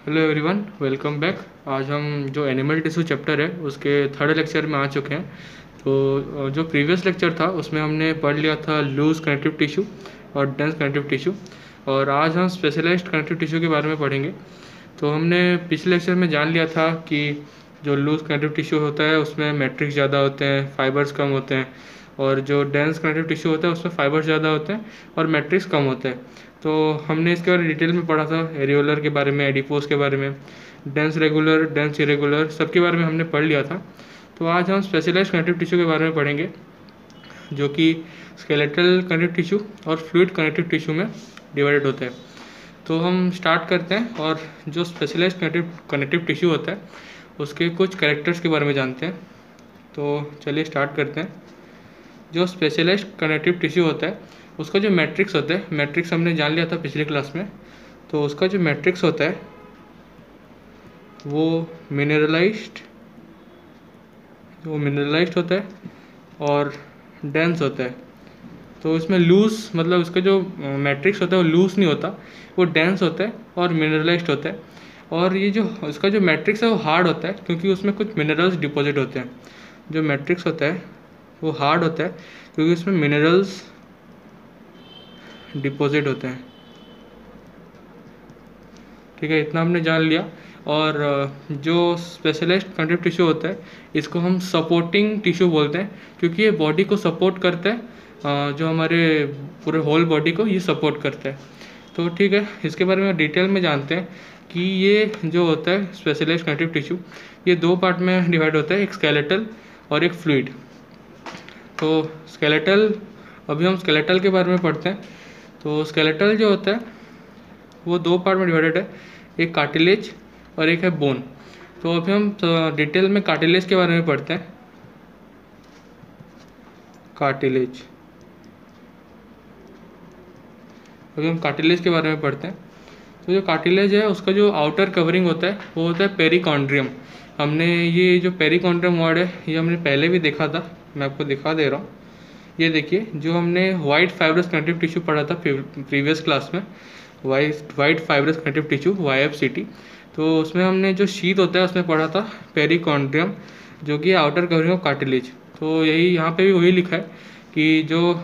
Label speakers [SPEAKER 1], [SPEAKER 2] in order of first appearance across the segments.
[SPEAKER 1] Hello everyone, welcome back. आज हम जो एनिमल टिश्यू चैप्टर है उसके थर्ड लेक्चर में आ चुके हैं। तो जो प्रीवियस लेक्चर था उसमें हमने पढ़ लिया था लूज कनेक्टिव टिश्यू और डेंस कनेक्टिव टिश्यू, और आज हम स्पेशलाइज्ड कनेक्टिव टिश्यू के बारे में पढ़ेंगे। तो हमने पिछले लेक्चर में जान लिया था कि जो लूज कनेक्टिव टिश्यू होता है उसमें मैट्रिक्स ज़्यादा होते हैं, फाइबर्स कम होते हैं, और जो डेंस कनेक्टिव टिश्यू होता है उसमें फाइबर्स ज़्यादा होते हैं और मैट्रिक्स कम होते हैं। तो हमने इसके बारे में डिटेल में पढ़ा था, एरियोलर के बारे में, एडिपोज के बारे में, डेंस रेगुलर, डेंस इरेगुलर, सबके बारे में हमने पढ़ लिया था। तो आज हम स्पेशलाइज्ड कनेक्टिव टिश्यू के बारे में पढ़ेंगे, जो कि स्केलेटल कनेक्टिव टिश्यू और फ्लूइड कनेक्टिव टिश्यू में डिवाइडेड होता है। तो हम स्टार्ट करते हैं और जो स्पेशलाइज्ड कनेक्टिव टिश्यू होता है उसके कुछ कैरेक्टर्स के बारे में जानते हैं। तो चलिए स्टार्ट करते हैं। जो स्पेशलाइज्ड कनेक्टिव टिश्यू होता है उसका जो मैट्रिक्स होता है, मैट्रिक्स हमने जान लिया था पिछली क्लास में। तो उसका जो मैट्रिक्स होता है वो मिनरलाइज्ड होता है और डेंस होता है। तो इसमें लूज मतलब उसका जो मैट्रिक्स होता है वो लूज नहीं होता, वो डेंस होता है और मिनरलाइज्ड होता है। और ये जो उसका जो मैट्रिक्स है वो हार्ड होता है क्योंकि उसमें कुछ मिनरल्स डिपॉजिट होते हैं। जो मैट्रिक्स होता है वो हार्ड होता है क्योंकि उसमें मिनरल्स डिपॉजिट होते हैं। ठीक है, इतना हमने जान लिया। और जो स्पेशलाइज्ड कनेक्टिव टिश्यू होता है इसको हम सपोर्टिंग टिश्यू बोलते हैं क्योंकि ये बॉडी को सपोर्ट करता है, जो हमारे पूरे होल बॉडी को ये सपोर्ट करता है। तो ठीक है, इसके बारे में डिटेल में जानते हैं कि ये जो होता है स्पेशलाइज्ड कनेक्टिव टिश्यू, ये दो पार्ट में डिवाइड होता है, एक स्केलेटल और एक फ्लूइड। तो स्केलेटल, अभी हम स्केलेटल के बारे में पढ़ते हैं। तो स्केलेटल जो होता है वो दो पार्ट में डिवाइडेड है, एक कार्टिलेज और एक है बोन। तो अभी हम डिटेल में कार्टिलेज के बारे में पढ़ते हैं। कार्टिलेज, अभी हम कार्टिलेज के बारे में पढ़ते हैं। तो जो कार्टिलेज है उसका जो आउटर कवरिंग होता है वो होता है पेरिकॉन्ड्रियम। हमने ये जो पेरिकॉन्ड्रियम वर्ड है ये हमने पहले भी देखा था, मैं आपको दिखा दे रहा हूँ। ये देखिए, जो हमने वाइट फाइब्रस कनेक्टिव टिश्यू पढ़ा था प्रीवियस क्लास में, white fibrous connective tissue YFCT। तो उसमें हमने जो शीथ होता है उसमें पढ़ा था पेरिकॉन्ड्रियम, जो कि आउटर कवरिंग ऑफ कार्टिलेज। तो यही यहाँ पे भी वही लिखा है कि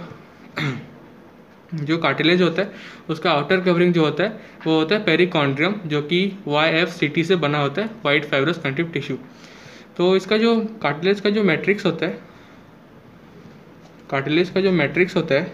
[SPEAKER 1] जो कार्टिलेज होता है उसका आउटर कवरिंग जो होता है वो होता है पेरिकॉन्ड्रियम, जो कि YFCT से बना होता है, वाइट फाइब्रस कनेक्टिव टिश्यू। तो इसका जो कार्टिलेज का जो मैट्रिक्स होता है, कार्टिलेज का जो मैट्रिक्स होता है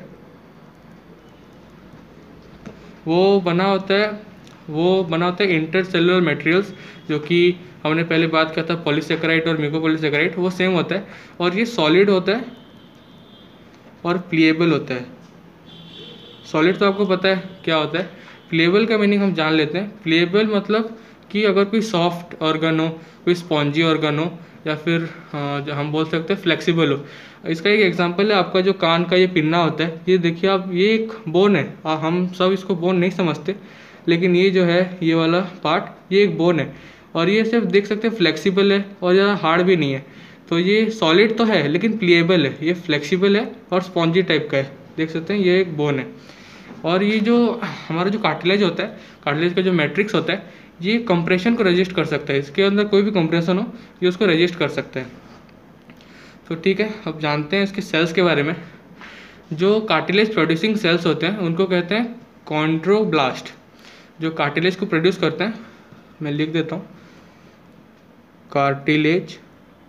[SPEAKER 1] वो बना होता है इंटरसेलुलर मटेरियल्स, जो कि हमने पहले बात किया था पॉलीसेकेराइड और म्यूकोपॉलीसेकेराइड, वो सेम होता है। और ये सॉलिड होता है और प्लीएबल होता है। सॉलिड तो आपको पता है क्या होता है, प्लीएबल का मीनिंग हम जान लेते हैं। प्लीएबल मतलब कि अगर कोई सॉफ्ट ऑर्गन हो, कोई स्पॉन्जी ऑर्गन हो, या फिर हम बोल सकते हैं फ्लेक्सिबल हो। इसका एक एग्जांपल है आपका जो कान का ये पिन्ना होता है, ये देखिए आप, ये एक बोन है। हम सब इसको बोन नहीं समझते, लेकिन ये जो है ये वाला पार्ट ये एक बोन है, और ये सिर्फ देख सकते हैं फ्लेक्सिबल है और ज़्यादा हार्ड भी नहीं है। तो ये सॉलिड तो है लेकिन प्लीएबल है, ये फ्लेक्सिबल है और स्पॉन्जी टाइप का है, देख सकते हैं ये एक बोन है। और ये जो हमारा जो कार्टिलेज होता है, कार्टिलेज का जो मैट्रिक्स होता है ये कंप्रेशन को रेजिस्ट कर सकता है, इसके अंदर कोई भी कंप्रेशन हो ये उसको रेजिस्ट कर सकता है। तो ठीक है, अब जानते हैं इसके सेल्स के बारे में। जो कार्टिलेज प्रोड्यूसिंग सेल्स होते हैं उनको कहते हैं कॉन्ड्रोब्लास्ट। जो कार्टिलेज को प्रोड्यूस करते हैं, मैं लिख देता हूँ, कार्टिलेज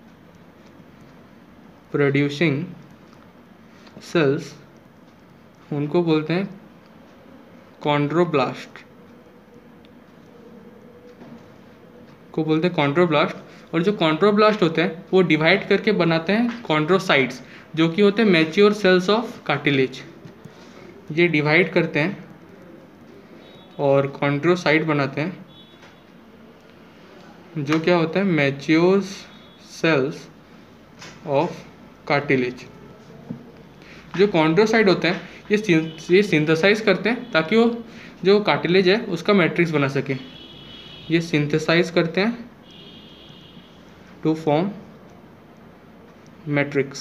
[SPEAKER 1] प्रोड्यूसिंग सेल्स, उनको बोलते हैं कॉन्ड्रोब्लास्ट, को बोलते हैं कॉन्ड्रोब्लास्ट। और जो कॉन्ड्रोब्लास्ट होते हैं वो डिवाइड करके बनाते हैं कॉन्ड्रोसाइट्स, जो कि होते हैं मैच्योर सेल्स ऑफ कार्टिलेज। ये डिवाइड करते हैं और कॉन्ड्रोसाइट बनाते हैं, जो क्या होता है मैच्योर सेल्स ऑफ कार्टिलेज। जो कॉन्ड्रोसाइट होते हैं ये सिंथेसाइज करते हैं ताकि वो जो कार्टिलेज है उसका मैट्रिक्स बना सके। ये सिंथेसाइज करते हैं टू फॉर्म मैट्रिक्स।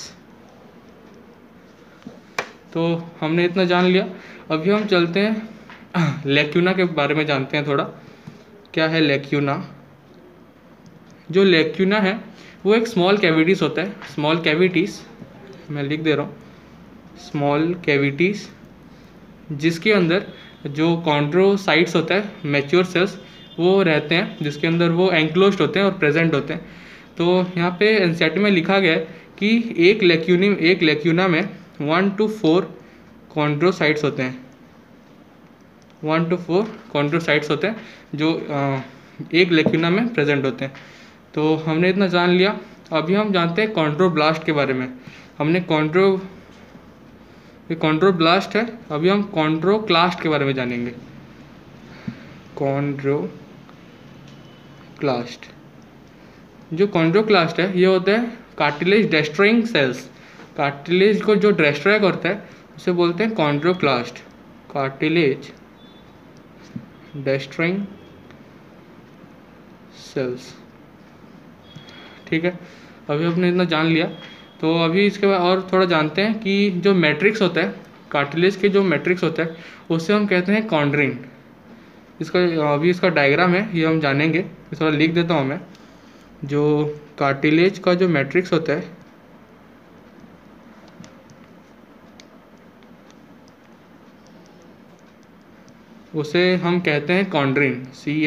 [SPEAKER 1] तो हमने इतना जान लिया। अभी हम चलते हैं लेक्यूना के बारे में जानते हैं थोड़ा, क्या है लेक्यूना। जो लेक्यूना है वो एक स्मॉल कैविटीज़ होता है, स्मॉल कैविटीज़, मैं लिख दे रहा हूँ, स्मॉल कैविटीज़, जिसके अंदर जो कॉन्ड्रोसाइट्स होता है, मैच्योर सेल्स वो रहते हैं, जिसके अंदर वो एंक्लोज्ड होते हैं और प्रेजेंट होते हैं। तो यहाँ पे एनसीईआरटी में लिखा गया है कि एक लेक्यूना में 1 to 4 कॉन्ड्रोसाइट्स होते हैं, 1 to 4 कॉन्ड्रोसाइट्स होते हैं जो एक लेक्यूना में प्रेजेंट होते हैं। तो हमने इतना जान लिया। अभी हम जानते हैं कॉन्ड्रोब्लास्ट के बारे में। हमने कॉन्ड्रोब्लास्ट है, अभी हम कॉन्ड्रोक्लास्ट के बारे में जानेंगे। कॉन्ड्रोक्लास्ट, जो कॉन्ड्रोक्लास्ट है ये होता है कार्टिलेज डेस्ट्रॉइंग सेल्स। कार्टिलेज को जो डिस्ट्रॉय करता है उसे बोलते हैं कॉन्ड्रोक्लास्ट, कार्टिलेज डेस्ट्रॉइंग सेल्स। ठीक है, अभी आपने इतना जान लिया। तो अभी इसके बाद और थोड़ा जानते हैं कि जो मैट्रिक्स होता है, कार्टिलेज के जो मैट्रिक्स होता है उसे हम कहते हैं कॉन्ड्रिन। इसका डायग्राम है, ये हम जानेंगे, थोड़ा लिख देता हूँ मैं। जो कार्टिलेज का जो मैट्रिक्स होता है उसे हम कहते हैं कॉन्ड्रिन,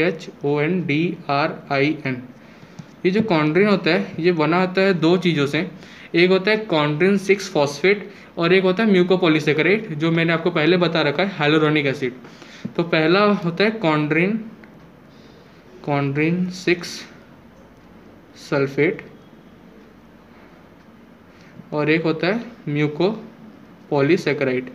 [SPEAKER 1] CHONDRIN। ये जो कॉन्ड्रिन होता है ये बना होता है दो चीज़ों से। एक होता है कॉन्ड्रिन 6 फॉस्फेट और एक होता है म्यूकोपॉलीसेकेराइड, जो मैंने आपको पहले बता रखा है, हाइलुरोनिक एसिड। तो पहला होता है कॉन्ड्रिन 6 सल्फेट और एक होता है म्यूकोपॉलीसेकेराइड,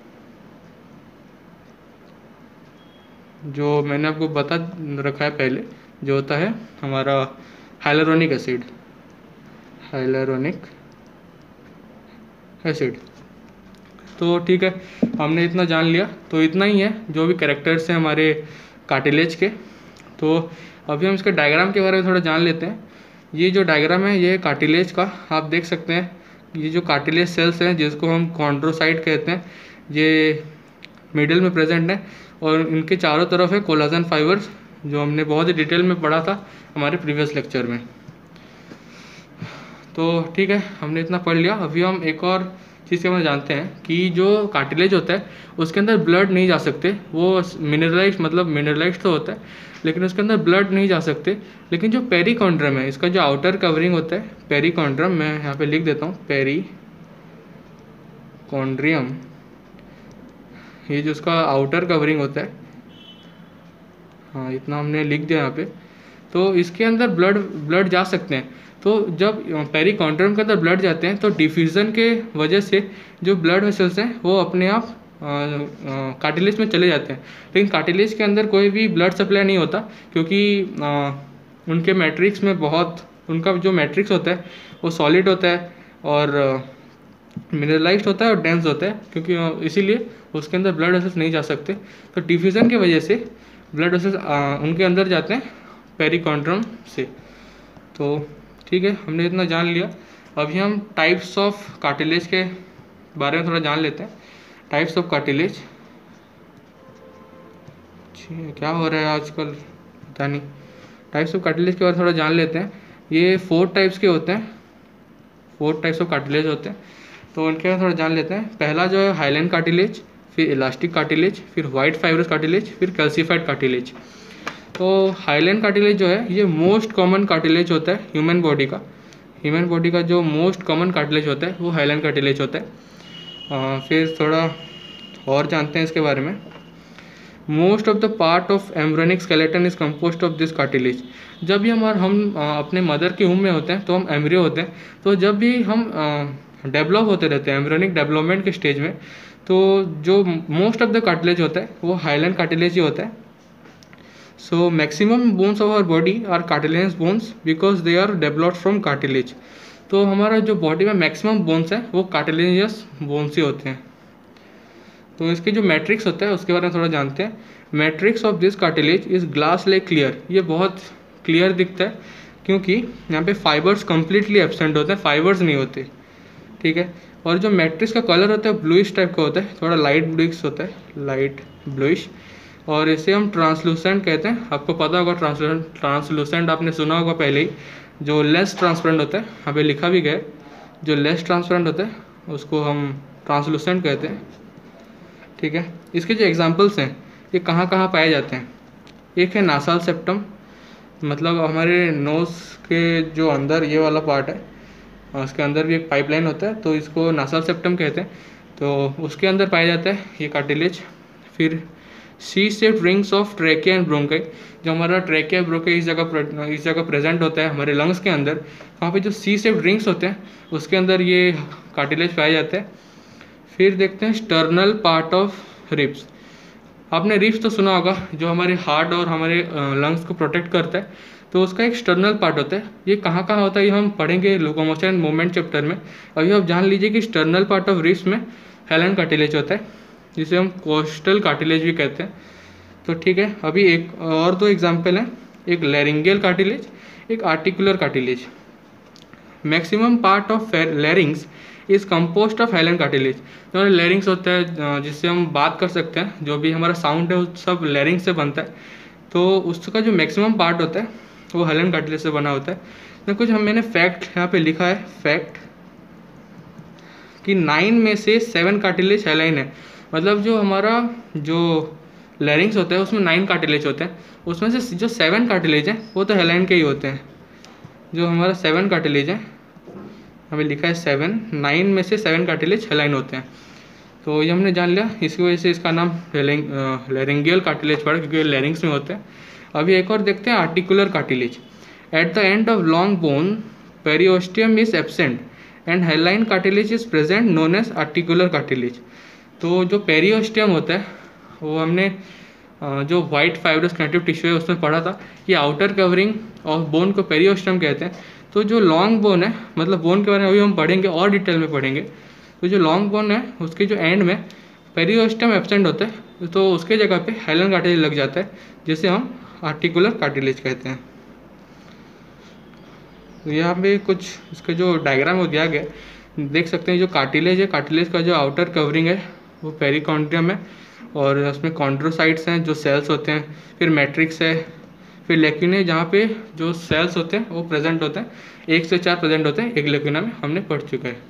[SPEAKER 1] जो मैंने आपको बता रखा है पहले, जो होता है हमारा हाइलुरोनिक एसिड, तो ठीक है, हमने इतना जान लिया। तो इतना ही है जो भी कैरेक्टर्स हैं हमारे कार्टिलेज के। तो अभी हम इसके डायग्राम के बारे में थोड़ा जान लेते हैं। ये जो डायग्राम है ये कार्टिलेज का, आप देख सकते हैं ये जो कार्टिलेज सेल्स हैं जिसको हम कॉन्ड्रोसाइट कहते हैं, ये मिडिल में प्रेजेंट है और इनके चारों तरफ है कोलाजन फाइबर्स, जो हमने बहुत ही डिटेल में पढ़ा था हमारे प्रीवियस लेक्चर में। तो ठीक है, हमने इतना पढ़ लिया। अभी हम एक और चीज़ के बारे में जानते हैं कि जो कार्टिलेज होता है उसके अंदर ब्लड नहीं जा सकते, वो मिनरलाइज्ड तो होता है लेकिन उसके अंदर ब्लड नहीं जा सकते। लेकिन जो पेरिकॉन्ड्रम है, इसका जो आउटर कवरिंग होता है पेरिकॉन्ड्रम, मैं यहाँ पे लिख देता हूँ पेरिकॉन्ड्रियम, ये जो उसका आउटर कवरिंग होता है, हाँ इतना हमने लिख दिया यहाँ पे। तो इसके अंदर ब्लड जा सकते हैं। तो जब पेरिकॉन्ड्रियम के अंदर ब्लड जाते हैं तो डिफ्यूज़न के वजह से जो ब्लड वेसल्स हैं वो अपने आप कार्टिलेज में चले जाते हैं। लेकिन कार्टिलेज के अंदर कोई भी ब्लड सप्लाई नहीं होता, क्योंकि उनके मैट्रिक्स में उनका जो मैट्रिक्स होता है वो सॉलिड होता है और मिनरलाइज्ड होता है और डेंस होता है, क्योंकि इसीलिए उसके अंदर ब्लड वेसल्स नहीं जा सकते। तो डिफ्यूज़न की वजह से ब्लड वेसल्स उनके अंदर जाते हैं पेरिकॉन्ड्रियम से। तो ठीक है, हमने इतना जान लिया। अभी हम टाइप्स ऑफ कार्टिलेज के बारे में थोड़ा जान लेते हैं। टाइप्स ऑफ कार्टिलेज, क्या हो रहा है आजकल पता नहीं। टाइप्स ऑफ कार्टिलेज के बारे में थोड़ा जान लेते हैं। ये 4 टाइप्स के होते हैं, 4 टाइप्स ऑफ कार्टिलेज होते हैं, तो उनके बारे में थोड़ा जान लेते हैं। पहला जो है हाइलाइन कार्टिलेज, फिर इलास्टिक कार्टिलेज, फिर वाइट फाइब्रस कार्टिलेज, फिर कैल्सिफाइड कार्टिलेज। तो हाइलाइन कार्टिलेज जो है ये मोस्ट कॉमन कार्टिलेज होता है ह्यूमन बॉडी का जो मोस्ट कॉमन कार्टिलेज होता है वो हाइलाइन कार्टिलेज होता है। फिर थोड़ा और जानते हैं इसके बारे में। Most of the part of embryonic skeleton is composed of this cartilage. जब भी हम अपने मदर के वूम में होते हैं तो हम एम्ब्रियो होते हैं, तो जब भी हम डेवलप होते रहते हैं एम्ब्रियोनिक डेवलपमेंट के स्टेज में, तो जो मोस्ट ऑफ द कार्टिलेज होता है वो हाइलाइन कार्टिलेज ही होता है। So maximum bones of our body are cartilaginous bones because they are developed from cartilage. तो हमारा जो बॉडी में मैक्सिमम बोन्स है वो कार्टिलेजियस बोन्स ही होते हैं। तो इसके जो मैट्रिक्स होता है उसके बारे में थोड़ा जानते हैं। Matrix of this cartilage is glass like clear. ये बहुत क्लियर दिखता है क्योंकि यहाँ पे फाइबर्स कम्प्लीटली एब्सेंट होते हैं, फाइबर्स नहीं होते, ठीक है। और जो मैट्रिक्स का कलर होता है ब्लूइश टाइप का होता है, थोड़ा लाइट ब्लूइश होता है, लाइट ब्लूइश। और इसे हम ट्रांसलूसेंट कहते हैं। आपको पता होगा ट्रांसलूसेंट आपने सुना होगा पहले ही, जो लेस ट्रांसपेरेंट होता है, यहाँ पे लिखा भी गया है, जो लेस ट्रांसपेरेंट होता है उसको हम ट्रांसलूसेंट कहते हैं। ठीक है, इसके जो एग्जांपल्स हैं ये कहाँ कहाँ पाए जाते हैं। एक है नासाल सेप्टम, मतलब हमारे नोज़ के जो अंदर ये वाला पार्ट है, उसके अंदर भी एक पाइपलाइन होता है, तो इसको नासाल सेप्टम कहते हैं, तो उसके अंदर पाया जाता है ये कार्टिलेज। फिर C shaped rings of trachea and bronchi, जो हमारा ट्रैकिया ब्रोंकाई इस जगह प्रेजेंट होता है हमारे लंग्स के अंदर, वहाँ पे जो सी शेप्ड रिंग्स होते हैं उसके अंदर ये कार्टिलेज पाया जाता है। फिर देखते हैं स्टर्नल पार्ट ऑफ रिब्स। आपने रिब्स तो सुना होगा, जो हमारे हार्ट और हमारे लंग्स को प्रोटेक्ट करता है, तो उसका एक स्टर्नल पार्ट होता है। ये कहाँ कहाँ होता है ये हम पढ़ेंगे लोकोमोशन एंड मूवमेंट चैप्टर में। अभी आप जान लीजिए कि स्टर्नल पार्ट ऑफ रिब्स में हेलन कार्टिलेज होता है, जिसे हम कोस्टल कार्टिलेज भी कहते हैं। तो ठीक है, अभी एक और दो एग्जाम्पल हैं, एक लैरिंगियल कार्टिलेज, एक articular cartilage. Maximum part of larynx is composed of hyaline cartilage. जो लैरिंग्स होता है जिससे हम बात कर सकते हैं, जो भी हमारा साउंड है वो सब लैरिंग्स से बनता है, तो उसका जो मैक्सिमम पार्ट होता है वो हेलन कार्टिलेज से बना होता है। तो कुछ मैंने फैक्ट यहाँ पे लिखा है, फैक्ट कि 9 में से 7 कार्टिलेज हेलाइन है। मतलब जो हमारा जो लैरिंग्स होता है उसमें 9 कार्टिलेज होते हैं, उसमें से जो 7 कार्टिलेज हैं वो तो हेलाइन के ही होते हैं। जो हमारा 7 कार्टिलेज है, हमें लिखा है 7, 9 में से 7 कार्टिलेज हेलाइन होते हैं। तो ये हमने जान लिया, इसकी वजह से इसका नाम लैरिंगियल कार्टिलेज पड़ा, क्योंकि लैरिंग्स में होते हैं। अभी एक और देखते हैं articular cartilage. At the end of long bone periosteum is absent and hyaline cartilage is present, known as articular cartilage. तो जो पेरिओस्टियम होता है वो हमने जो वाइट फाइब्रस कनेक्टिव टिश्यू है उसमें पढ़ा था कि आउटर कवरिंग ऑफ बोन को पेरिओस्टियम कहते हैं। तो जो लॉन्ग बोन है, मतलब बोन के बारे में अभी हम पढ़ेंगे और डिटेल में पढ़ेंगे, तो जो लॉन्ग बोन है उसके जो एंड में पेरिओस्टियम एब्सेंट होता है, तो उसके जगह पे हेलन कार्टिलेज लग जाता है, जिसे हम आर्टिकुलर कार्टिलेज कहते हैं। तो यहाँ पे कुछ इसका जो डायग्राम हो दिया गया, देख सकते हैं जो कार्टिलेज है, कार्टिलेज का जो आउटर कवरिंग है वो पेरिकॉन्ड्रियम है, और उसमें कॉन्ड्रोसाइट्स हैं जो सेल्स होते हैं, फिर मैट्रिक्स है, फिर लेक्यूने जहाँ पे जो सेल्स होते हैं वो प्रेजेंट होते हैं, 1 से 4 प्रेजेंट होते हैं एक लेक्यूना में, हमने पढ़ चुका है।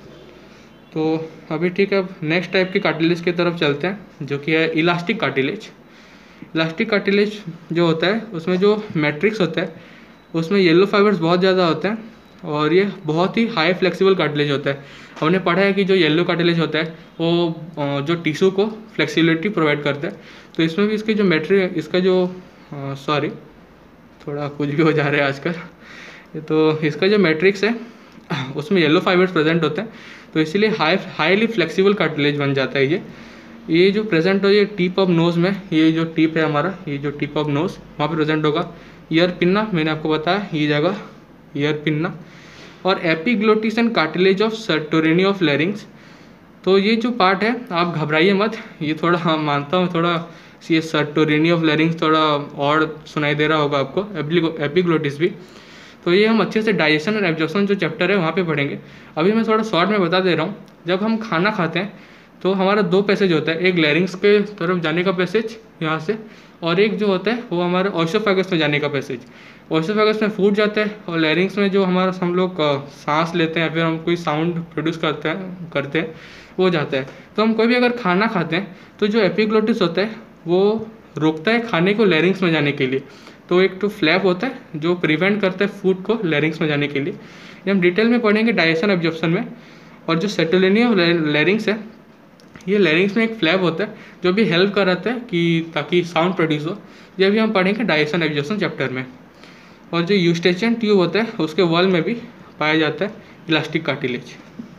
[SPEAKER 1] तो अभी ठीक है, अब नेक्स्ट टाइप के कार्टिलेज की तरफ चलते हैं, जो कि है इलास्टिक कार्टिलेज। इलास्टिक कार्टिलेज जो होता है उसमें जो मैट्रिक्स होता है उसमें येलो फाइबर्स बहुत ज़्यादा होते हैं, और ये बहुत ही हाई फ्लेक्सिबल कार्टिलेज होता है। हमने पढ़ा है कि जो येलो कार्टिलेज होता है वो जो टिश्यू को फ्लेक्सिबिलिटी प्रोवाइड करता है। तो इसमें भी इसके जो मैट्रिक, इसका जो सॉरी थोड़ा कुछ भी हो जा रहा है आजकल, तो इसका जो मैट्रिक्स है उसमें येलो फाइबर्स प्रेजेंट होते हैं, तो इसीलिए हाईली फ्लेक्सिबल कार्टिलेज बन जाता है ये जो प्रेजेंट हो, ये टिप ऑफ नोज़ में, ये जो टिप है हमारा, ये जो टिप ऑफ नोज़ वहाँ पे प्रेजेंट होगा। ईयर पिन्ना मैंने आपको बताया, ये जगह ईयर पिन्ना, और epiglottis and cartilage of Santorini of larynx. तो ये जो पार्ट है आप घबराइए मत, ये थोड़ा हाँ मानता हूँ थोड़ा ये सर्टोरिनी ऑफ लैरिंग्स थोड़ा और सुनाई दे रहा होगा आपको, एपिग्लोटिस भी। तो ये हम अच्छे से डाइजेशन और एब्जॉर्प्शन जो चैप्टर है वहाँ पे पढ़ेंगे। अभी मैं थोड़ा शॉर्ट में बता दे रहा हूँ। जब हम खाना खाते हैं तो हमारा 2 पैसेज होता है, एक लैरिंग्स के तरफ जाने का पैसेज यहाँ से, और एक जो होता है वो हमारे ओसोफेगस में जाने का पैसेज। ओसोफेगस में फूड जाता है, और लैरिंग्स में जो हमारा हम लोग सांस लेते हैं या फिर हम कोई साउंड प्रोड्यूस करते हैं वो जाता है। तो हम कोई भी अगर खाना खाते हैं तो जो एपिग्लोटिस होता है वो रोकता है खाने को लैरिंग्स में जाने के लिए। तो एक तो फ्लैप होता है जो प्रिवेंट करता है फूड को लैरिंग्स में जाने के लिए। ये हम डिटेल में पढ़ेंगे डाइजेशन एब्जॉर्प्शन में। और जो सर्टोरिनी ऑफ लैरिंग्स है, ये लैरिंग्स में एक फ्लैप होता है जो भी हेल्प कराता है कि ताकि साउंड प्रोड्यूस हो। ये भी हम पढ़ेंगे डाइजेशन एब्जॉर्प्शन चैप्टर में। और जो यूस्टेचियन ट्यूब होता है उसके वॉल में भी पाया जाता है इलास्टिक कार्टिलेज।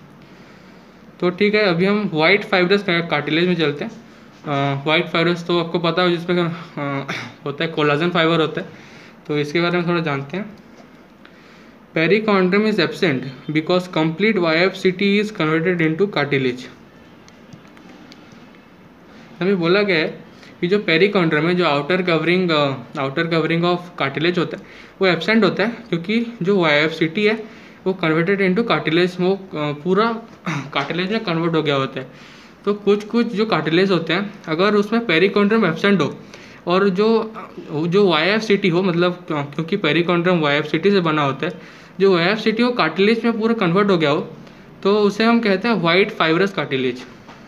[SPEAKER 1] तो ठीक है, अभी हम वाइट फाइब्रस कार्टिलेज में चलते हैं। वाइट फाइब्रस तो आपको पता हो, जिसमें होता है कोलाजन फाइबर होता है, तो इसके बारे में थोड़ा जानते हैं। Perichondrium is absent because complete fibrosity is converted into cartilage. हमें बोला गया है कि जो पेरिकॉन्ड्रियम है, जो आउटर कवरिंग ऑफ कार्टिलेज होता है वो एब्सेंट होता है, क्योंकि जो वाइब्सिटी है वो कन्वर्टेड इनटू कार्टिलेज, वो पूरा कार्टिलेज में कन्वर्ट हो गया होता है। तो कुछ कुछ जो कार्टिलेज होते हैं अगर उसमें पेरिकॉन्ड्रियम एब्सेंट हो और जो जो YFCT हो, मतलब क्योंकि पेरिकॉन्ड्रियम YFCT से बना होता है, जो YFCT हो कार्टिलेज में पूरा कन्वर्ट हो गया हो तो उसे हम कहते हैं white fibrous cartilage.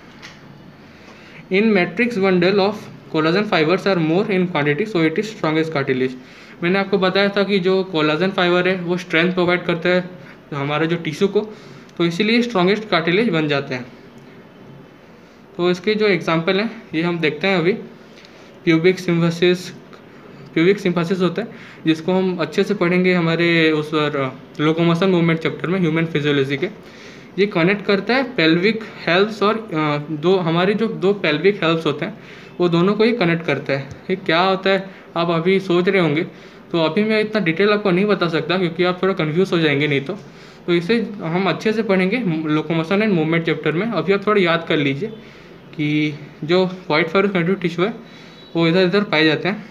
[SPEAKER 1] In matrix bundle of collagen fibres are more in quantity so it is strongest cartilage. मैंने आपको बताया था कि जो कोलाजन फाइबर है वो स्ट्रेंथ प्रोवाइड करता है हमारे जो टिश्यू को, तो इसीलिए स्ट्रॉन्गेस्ट कार्टिलेज बन जाते हैं। तो इसके जो एग्जांपल हैं ये हम देखते हैं अभी। प्यूबिक सिम्फसिस होता है जिसको हम अच्छे से पढ़ेंगे हमारे उस लोकोमोशन मूवमेंट चैप्टर में ह्यूमन फिजियोलॉजी के। ये कनेक्ट करता है पेल्विक हेल्प्स और हमारे जो दो पेल्विक हेल्प्स होते हैं वो दोनों को ही कनेक्ट करता है। ये क्या होता है आप अभी सोच रहे होंगे, तो अभी मैं इतना डिटेल आपको नहीं बता सकता क्योंकि आप थोड़ा कन्फ्यूज हो जाएंगे नहीं तो इसे हम अच्छे से पढ़ेंगे लोकोमोशन एंड मूवमेंट चैप्टर में। अभी आप थोड़ा याद कर लीजिए कि जो वाइट फाइब्रस कनेक्टिव टिश्यू है वो इधर इधर पाए जाते हैं।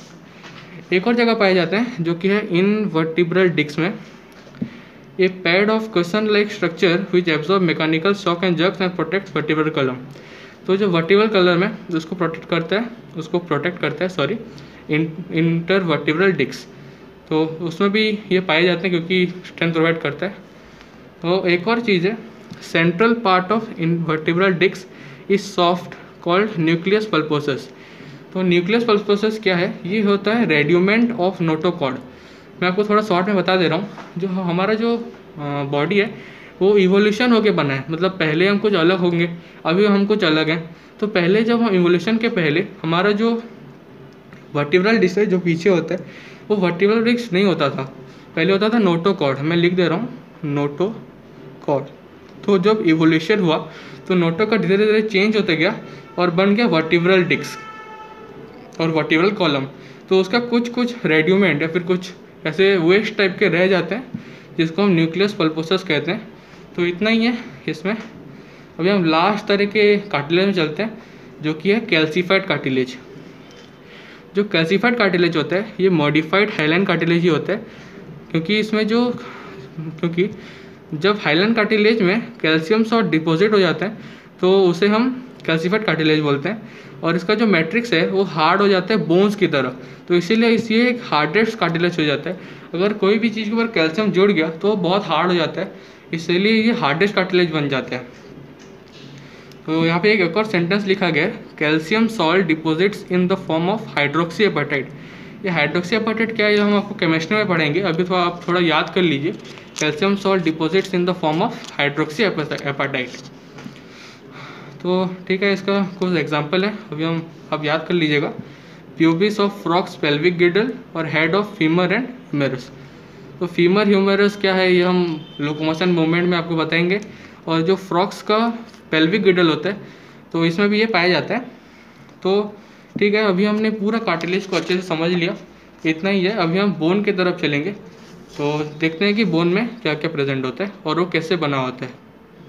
[SPEAKER 1] एक और जगह पाए जाते हैं जो कि है इन वर्टिब्रल डिस्क में। A pad of cushion like structure which absorb mechanical shock and jerks and protect vertebral column. तो जो वर्टिब्रल कॉलम है उसको प्रोटेक्ट करता है इंटरवर्टिब्रल डिस्क। तो उसमें भी ये पाए जाते हैं क्योंकि स्ट्रेंथ प्रोवाइड करता है। तो एक और चीज़ है central part of invertebral disc is soft called nucleus pulposus. तो न्यूक्लियस पल्पोसस क्या है, ये होता है रेड्यूमेंट ऑफ नोटोकॉर्ड। मैं आपको थोड़ा शॉर्ट में बता दे रहा हूँ। जो हमारा जो बॉडी है वो इवोल्यूशन होके बना है, मतलब पहले हम कुछ अलग होंगे, अभी हम कुछ अलग हैं। तो पहले जब हम इवोल्यूशन के पहले हमारा जो वर्टिब्रल डिस्क है जो पीछे होता है वो वर्टिब्रल डिस्क नहीं होता था, पहले होता था नोटोकॉर्ड। मैं लिख दे रहा हूँ नोटोकॉर्ड। तो जब इवोल्यूशन हुआ तो नोटोकॉर्ड धीरे धीरे चेंज होते गया और बन गया वर्टिब्रल डिस्क और वर्टिब्रल कॉलम। तो उसका कुछ कुछ रेड्यूमेंट या फिर कुछ ऐसे वेस्ट टाइप के रह जाते हैं जिसको हम न्यूक्लियस पल्पोसस कहते हैं। तो इतना ही है इसमें। अभी हम लास्ट तरह के कार्टिलेज में चलते हैं जो कि है कैल्सीफाइड कार्टिलेज। जो कैल्सीफाइड कार्टिलेज होता है ये मॉडिफाइड हाइलाइन कार्टिलेज ही होता है क्योंकि जब हाइलाइन कार्टिलेज में कैल्शियम सॉल्ट डिपॉजिट हो जाता है तो उसे हम कैल्सीफाइड कार्टिलेज बोलते हैं और इसका जो मैट्रिक्स है वो हार्ड हो जाता है बोन्स की तरह। तो इसीलिए इसे एक हार्डेस्ट कार्टिलेज हो जाता है। अगर कोई भी चीज़ के ऊपर कैल्शियम जुड़ गया तो वो बहुत हार्ड हो जाता है, इसलिए ये हार्डेस्ट कार्टिलेज बन जाता है। तो यहाँ पे एक और सेंटेंस लिखा गया है calcium salt deposits in the form of hydroxyapatite. ये हाइड्रोक्सी एपेटाइट क्या है, ये हम आपको केमिस्ट्री में पढ़ेंगे। अभी तो आप थोड़ा याद कर लीजिए calcium salt deposits in the form of hydroxyapatite. तो ठीक है, इसका कुछ एग्जाम्पल है अभी आप याद कर लीजिएगा। Pubis of frogs pelvic girdle और head of femur and humerus. तो फीमर ह्यूमेरस क्या है ये हम लोकोमोशन मूवमेंट में आपको बताएंगे। और जो फ्रॉक्स का पेल्विक गिडल होता है तो इसमें भी ये पाया जाता है। तो ठीक है, अभी हमने पूरा कार्टिलेज को अच्छे से समझ लिया, इतना ही है। अभी हम बोन की तरफ चलेंगे तो देखते हैं कि बोन में क्या क्या प्रेजेंट होता है और वो कैसे बना होता है।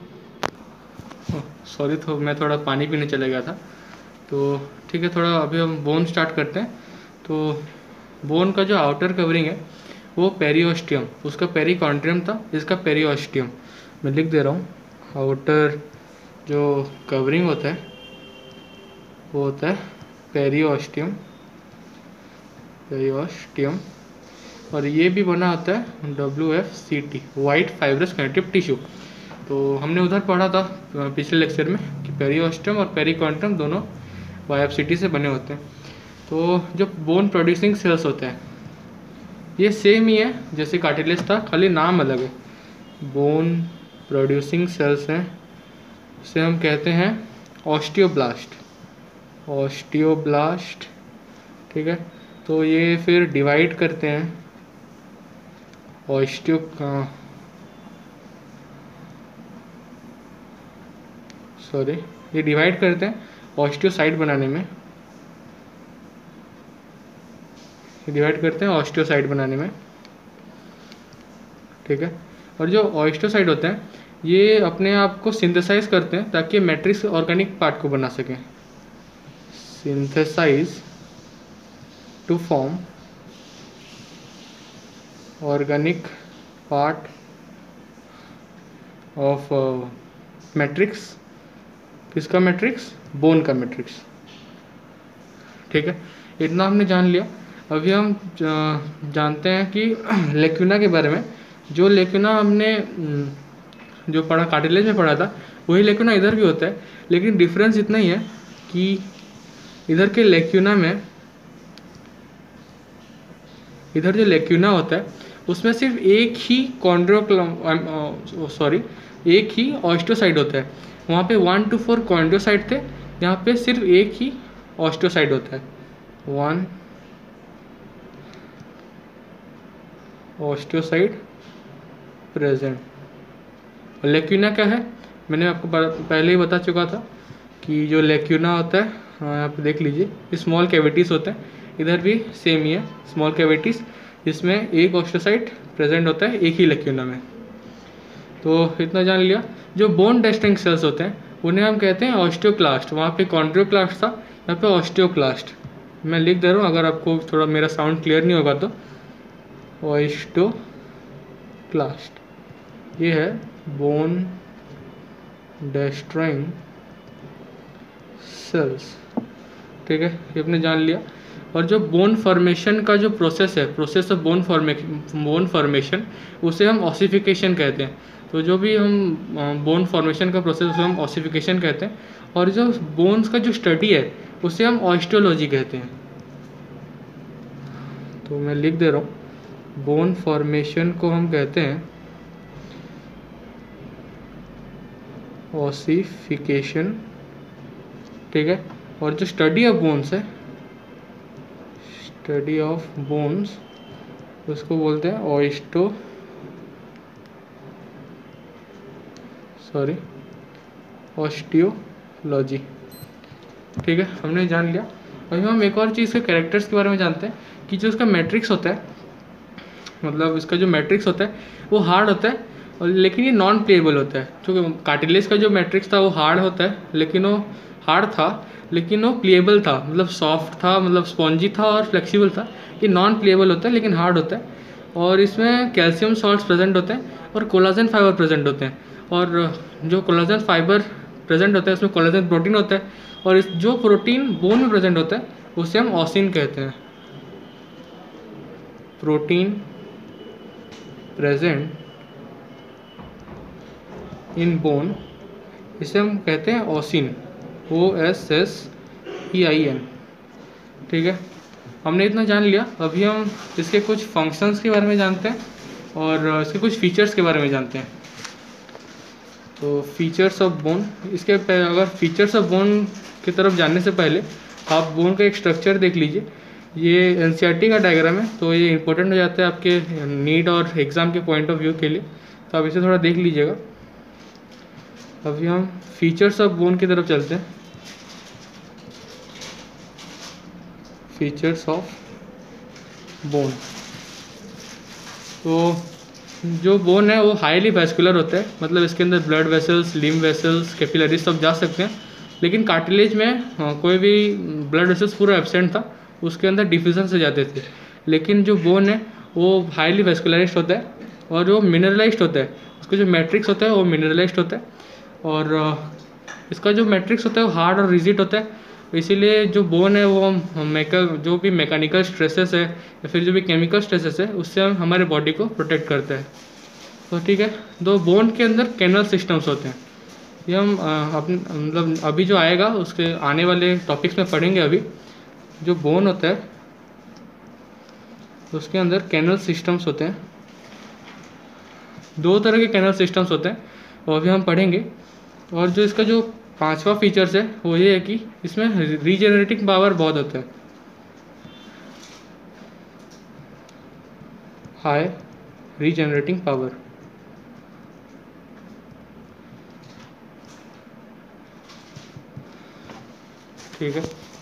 [SPEAKER 1] सॉरी, तो मैं थोड़ा पानी पीने चला गया था। तो ठीक है, थोड़ा अभी हम बोन स्टार्ट करते हैं। तो बोन का जो आउटर कवरिंग है वो पेरिओस्टियम, उसका पेरिकॉन्ड्रियम था, इसका पेरिओस्टियम। मैं लिख दे रहा हूँ आउटर जो कवरिंग होता है वो होता है पेरिओस्टियम और ये भी बना होता है WFCT white fibrous connective tissue. तो हमने उधर पढ़ा था पिछले लेक्चर में कि पेरिओस्टियम और पेरिकॉन्ड्रियम दोनों YFCT से बने होते हैं। तो जो बोन प्रोड्यूसिंग सेल्स होते हैं ये सेम ही है जैसे कार्टिलेज था, खाली नाम अलग है। बोन प्रोड्यूसिंग सेल्स हैं, इसे हम कहते हैं ऑस्टियोब्लास्ट। ठीक है, तो ये फिर डिवाइड करते हैं ये डिवाइड करते हैं ऑस्टियोसाइट बनाने में। ठीक है, और जो ऑस्टियोसाइट होते हैं ये अपने आप को सिंथेसाइज करते हैं ताकि मैट्रिक्स ऑर्गेनिक पार्ट को बना सकें। Synthesize to form organic part of matrix किसका मैट्रिक्स? बोन का मैट्रिक्स। ठीक है, इतना हमने जान लिया। अभी हम जानते हैं कि लेक्यूना के बारे में। जो लेक्यूना हमने जो पढ़ा कार्टिलेज में पढ़ा था, वही लेक्यूना इधर भी होता है, लेकिन डिफरेंस इतना ही है कि इधर के लेक्यूना में, इधर जो लेक्यूना होता है उसमें सिर्फ एक ही एक ही ऑस्टियोसाइट होता है। वहाँ पे 1 to 4 कॉन्ड्रोसाइट थे, यहाँ पे सिर्फ एक ही ऑस्टियोसाइट होता है, 1 ऑस्टियोसाइट प्रेजेंट। लेक्यूना क्या है? मैंने आपको पहले ही बता चुका था कि जो लेक्यूना होता है, यहाँ पे देख लीजिए, स्मॉल कैविटीज़ होते हैं, इधर भी सेम ही है, स्मॉल कैविटीज़ जिसमें एक ऑस्टियोसाइट प्रेजेंट होता है एक ही लेक्यूना में। तो इतना जान लिया। जो बोन डेस्ट्रिंग सेल्स होते हैं उन्हें हम कहते हैं ऑस्टियोक्लास्ट। वहाँ पे कॉन्ड्रोक्लास्ट था, यहाँ पे ऑस्टियोक्लास्ट। मैं लिख दे रहा हूँ, अगर आपको थोड़ा मेरा साउंड क्लियर नहीं होगा तो। ऑस्टियोक्लास्ट, ये है बोन डेस्ट्रिंग सेल्स। ठीक है, ये आपने जान लिया। और जो बोन फॉर्मेशन का जो प्रोसेस है, प्रोसेस ऑफ बोन फॉर्मेशन, उसे हम ऑसिफिकेशन कहते हैं। तो जो भी हम बोन फॉर्मेशन का प्रोसेस, उसे हम ऑसिफिकेशन कहते हैं। और जो बोन्स का जो स्टडी है उसे हम ऑस्टियोलॉजी कहते हैं। तो मैं लिख दे रहा हूँ, बोन फॉर्मेशन को हम कहते हैं ऑसिफिकेशन। ठीक है, और जो स्टडी ऑफ बोन्स है, स्टडी ऑफ बोन्स, उसको बोलते हैं ऑस्टियोलॉजी। ठीक है, हमने जान लिया। अभी हम एक और चीज़ के कैरेक्टर्स के बारे में जानते हैं कि जो उसका मैट्रिक्स होता है, मतलब इसका जो मैट्रिक्स होता है वो हार्ड होता है, और लेकिन ये नॉन प्लेएबल होता है। जो कार्टिलेज का जो मैट्रिक्स था वो हार्ड होता है, लेकिन वो हार्ड था लेकिन वो प्लेएबल था, मतलब सॉफ्ट था, मतलब स्पॉन्जी था और फ्लेक्सिबल था। ये नॉन प्लेएबल होता है लेकिन हार्ड होता है, और इसमें कैल्शियम सॉल्ट्स प्रेजेंट होते हैं और कोलाजन फाइबर प्रेजेंट होते हैं। और जो कोलाजन फाइबर प्रेजेंट होता है उसमें कोलाजन प्रोटीन होता है, और इस जो प्रोटीन बोन में प्रेजेंट होता है उसे हम ऑसिन कहते हैं। प्रोटीन प्रेजेंट इन बोन, इसे हम कहते हैं ऑसिन, OSSEIN। ठीक है, हमने इतना जान लिया। अभी हम इसके कुछ फंक्शंस के बारे में जानते हैं और इसके कुछ फीचर्स के बारे में जानते हैं। तो फीचर्स ऑफ बोन, इसके अगर फीचर्स ऑफ बोन की तरफ जानने से पहले आप बोन का एक स्ट्रक्चर देख लीजिए। ये NCERT का डायग्राम है, तो ये इंपॉर्टेंट हो जाता है आपके नीट और एग्ज़ाम के पॉइंट ऑफ व्यू के लिए, तो आप इसे थोड़ा देख लीजिएगा। अभी हम फीचर्स ऑफ बोन की तरफ चलते हैं। फीचर्स ऑफ बोन, तो जो बोन है वो हाईली वैस्कुलर होता है, मतलब इसके अंदर blood vessels, lymph vessels, capillaries सब जा सकते हैं। लेकिन कार्टिलेज में कोई भी ब्लड वेसल्स पूरा एब्सेंट था, उसके अंदर डिफ्यूजन से जाते थे। लेकिन जो बोन है वो हाईली वैस्कुलराइज्ड होता है और वो मिनरलाइज्ड होता है। उसका जो मैट्रिक्स होता है वो मिनरलाइज्ड होता है, और इसका जो मैट्रिक्स होता है वो हार्ड और रिजिड होता है। इसीलिए जो बोन है वो जो भी मैकेनिकल स्ट्रेसेस है या फिर जो भी केमिकल स्ट्रेसेस है उससे हम हमारे बॉडी को प्रोटेक्ट करता है। तो ठीक है, दो बोन के अंदर कैनल सिस्टम्स होते हैं। ये हम अपने मतलब अभी जो आएगा उसके आने वाले टॉपिक्स में पढ़ेंगे। अभी जो बोन होता है उसके अंदर कैनल सिस्टम्स होते हैं, दो तरह के कैनल सिस्टम्स होते हैं, वो अभी हम पढ़ेंगे। और जो इसका जो पांचवा फीचर्स है वो ये है कि इसमें रीजेनरेटिंग पावर बहुत होता है, हाई रीजेनरेटिंग पावर। ठीक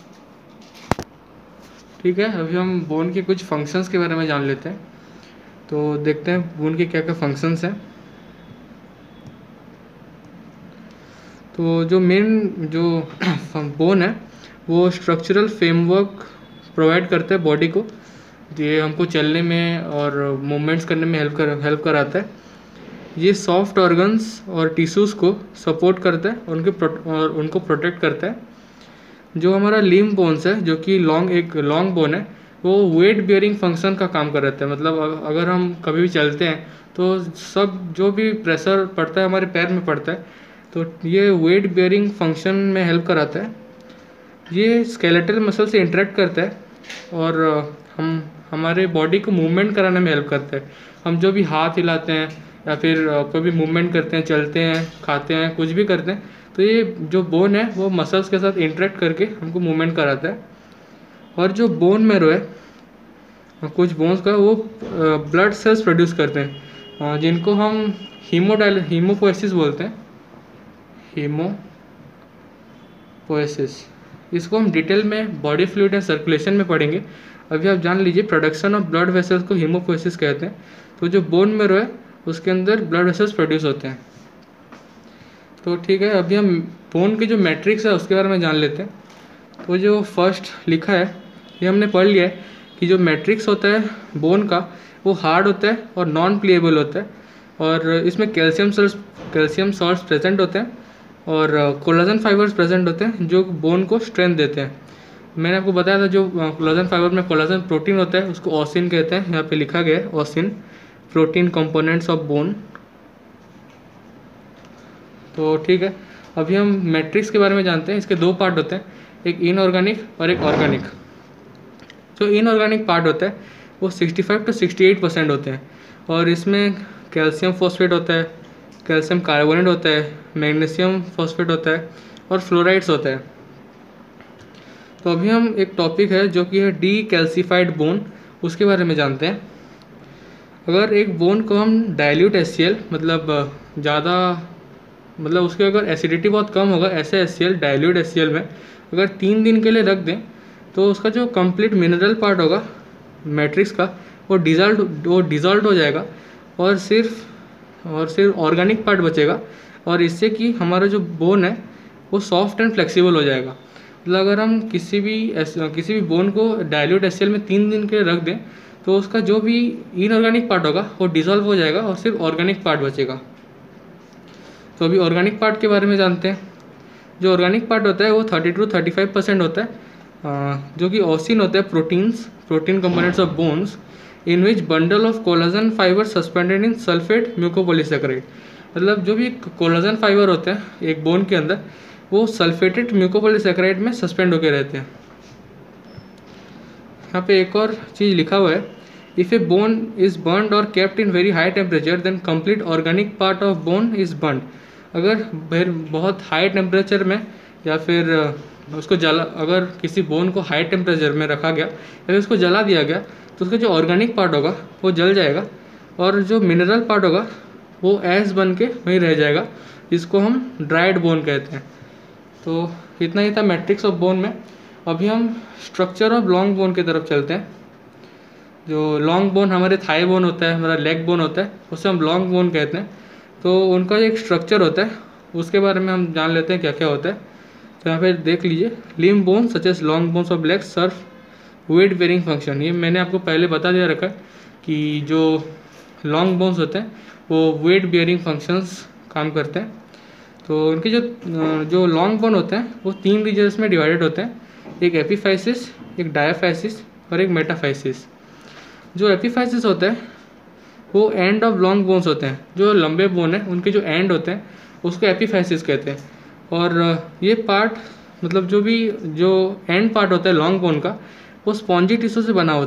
[SPEAKER 1] है, अभी हम बोन के कुछ फंक्शंस के बारे में जान लेते हैं। तो देखते हैं बोन के क्या क्या फंक्शंस हैं। तो जो मेन जो बोन है वो स्ट्रक्चरल फ्रेमवर्क प्रोवाइड करता है बॉडी को। ये हमको चलने में और मूवमेंट्स करने में हेल्प कराता है। ये सॉफ्ट ऑर्गन्स और टिश्यूज़ को सपोर्ट करता है और उनको प्रोटेक्ट करता है। जो हमारा लिम्ब बोन्स है, जो कि एक लॉन्ग बोन है, वो वेट बियरिंग फंक्शन का काम कर रहा है। मतलब अगर हम कभी भी चलते हैं तो सब जो भी प्रेशर पड़ता है हमारे पैर में पड़ता है, तो ये वेट बियरिंग फंक्शन में हेल्प कराता है। ये स्केलेटल मसल से इंटरेक्ट करता है और हमारे बॉडी को मूवमेंट कराने में हेल्प करता है। हम जो भी हाथ हिलाते हैं या फिर कोई भी मूवमेंट करते हैं, चलते हैं, खाते हैं, कुछ भी करते हैं, तो ये जो बोन है वो मसल्स के साथ इंटरेक्ट करके हमको मूवमेंट कराता है। और जो बोन मैरो है, कुछ बोन्स का वो ब्लड सेल्स प्रोड्यूस करते हैं, जिनको हम हीमोपोएसिस बोलते हैं। हीमोपोएसिस, इसको हम डिटेल में बॉडी फ्लूइड एंड सर्कुलेशन में पढ़ेंगे। अभी आप जान लीजिए प्रोडक्शन ऑफ ब्लड वेसल्स को हीमोपोएसिस कहते हैं। तो जो बोन मैरो है उसके अंदर ब्लड वेसल्स प्रोड्यूस होते हैं। तो ठीक है, अभी हम बोन की जो मैट्रिक्स है उसके बारे में जान लेते हैं। तो जो फर्स्ट लिखा है ये हमने पढ़ लिया है कि जो मैट्रिक्स होता है बोन का वो हार्ड होता है और नॉन प्लेएबल होता है, और इसमें कैल्शियम सॉल्ट्स प्रेजेंट होते हैं और कोलाजन फाइबर्स प्रेजेंट होते हैं जो बोन को स्ट्रेंथ देते हैं। मैंने आपको बताया था जो कोलाजन फाइबर में कोलाजन प्रोटीन होता है उसको ऑसिन कहते हैं। यहाँ पे लिखा गया है ossein, protein components of bone. तो ठीक है, अभी हम मैट्रिक्स के बारे में जानते हैं। इसके दो पार्ट होते हैं, एक इनऑर्गेनिक और एक ऑर्गेनिक। जो इनऑर्गेनिक पार्ट होता है वो 65 to 68% होते हैं, और इसमें कैल्शियम फॉस्फेट होता है, कैल्शियम कार्बोनेट होता है, मैग्नीशियम फॉस्फेट होता है और फ्लोराइड्स होता है। तो अभी हम एक टॉपिक है जो कि है डीकैल्सिफाइड बोन, उसके बारे में जानते हैं। अगर एक बोन को हम डाइल्यूट HCl मतलब उसके अगर एसिडिटी बहुत कम होगा, ऐसे HCl डाइल्यूट HCl में अगर 3 दिन के लिए रख दें तो उसका जो कंप्लीट मिनरल पार्ट होगा मैट्रिक्स का वो डिज़ोल्व हो जाएगा और सिर्फ ऑर्गेनिक पार्ट बचेगा, और इससे कि हमारा जो बोन है वो सॉफ्ट एंड फ्लेक्सिबल हो जाएगा। मतलब अगर हम किसी भी बोन को डाइल्यूट HCl में 3 दिन के लिए रख दें तो उसका जो भी इनऑर्गेनिक पार्ट होगा वो डिज़ोल्व हो जाएगा और सिर्फ ऑर्गेनिक पार्ट बचेगा। तो अभी ऑर्गेनिक पार्ट के बारे में जानते हैं। जो ऑर्गेनिक पार्ट होता है वो 30 to 35% होता है, जो कि ऑसिन होता है, protein components of bones in which bundle of collagen fibre suspended in sulphate mucopolysaccharide. मतलब जो भी कोलाजन फाइबर होते हैं एक बोन के अंदर वो सल्फेटेड म्यूकोपॉलीसेकेराइड में सस्पेंड होकर रहते हैं। यहाँ पे एक और चीज़ लिखा हुआ है, if a bone is burned और kept in very high temperature then complete organic part of bone is burned. अगर बहुत हाई टेम्परेचर में या फिर अगर किसी बोन को हाई टेम्परेचर में रखा गया या फिर उसको जला दिया गया तो उसका जो ऑर्गेनिक पार्ट होगा वो जल जाएगा और जो मिनरल पार्ट होगा वो ऐश बन के वहीं रह जाएगा, जिसको हम ड्राइड बोन कहते हैं। तो इतना ही था मैट्रिक्स ऑफ बोन में। अभी हम स्ट्रक्चर ऑफ लॉन्ग बोन की तरफ चलते हैं। जो लॉन्ग बोन हमारे थाई बोन होता है, हमारा लेग बोन होता है, उसे हम लॉन्ग बोन कहते हैं। तो उनका एक स्ट्रक्चर होता है, उसके बारे में हम जान लेते हैं क्या क्या होता है। तो यहाँ पे देख लीजिए, limb bone such as long bones of legs serve weight bearing function. ये मैंने आपको पहले बता दिया रखा है कि जो लॉन्ग बोन्स होते हैं वो वेट बेयरिंग फंक्शंस काम करते हैं। तो उनके जो लॉन्ग बोन होते हैं वो 3 रीजन्स में डिवाइडेड होते हैं, एक एपिफाइसिस, एक डायाफाइसिस और एक मेटाफाइसिस। जो एपिफाइसिस होता है वो एंड ऑफ लॉन्ग बोन्स होते हैं। जो लंबे बोन है उनके जो एंड होते हैं उसको एपिफाइसिस कहते हैं। और ये पार्ट मतलब जो एंड पार्ट होता है लॉन्ग बोन का वो स्पॉन्जी टिश्यू से बना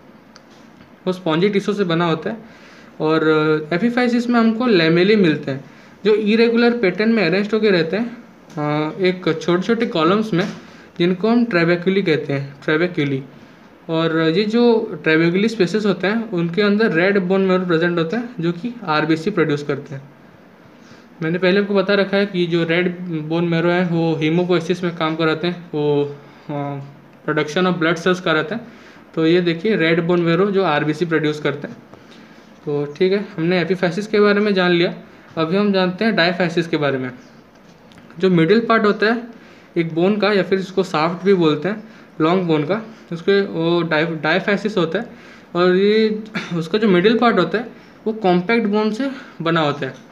[SPEAKER 1] होता है। और एपिफाइसिस में हमको लेमेले मिलते हैं जो इरेगुलर पैटर्न में अरेंज होकर रहते हैं एक छोटे छोटे कॉलम्स में, जिनको हम ट्रैबेक्यूली कहते हैं, ट्रैबेक्यूली। और ये जो ट्रैबेक्यूली स्पेसेस होते हैं उनके अंदर रेड बोन मैरो प्रेजेंट होता है जो कि RBC प्रोड्यूस करते हैं। मैंने पहले आपको बता रखा है कि जो रेड बोन मैरो है वो हीमोपोएसिस में काम कराते हैं, वो प्रोडक्शन ऑफ ब्लड सेल्स कराते हैं। तो ये देखिए रेड बोन मैरो जो RBC प्रोड्यूस करते हैं। तो ठीक है, हमने एपिफाइसिस के बारे में जान लिया। अभी हम जानते हैं डायफाइसिस के बारे में। जो मिडिल पार्ट होता है एक बोन का, या फिर इसको शाफ्ट भी बोलते हैं लॉन्ग बोन का, उसके वो डायफाइसिस होता है। और ये उसका जो मिडिल पार्ट होता है वो कॉम्पैक्ट बोन से बना होता है।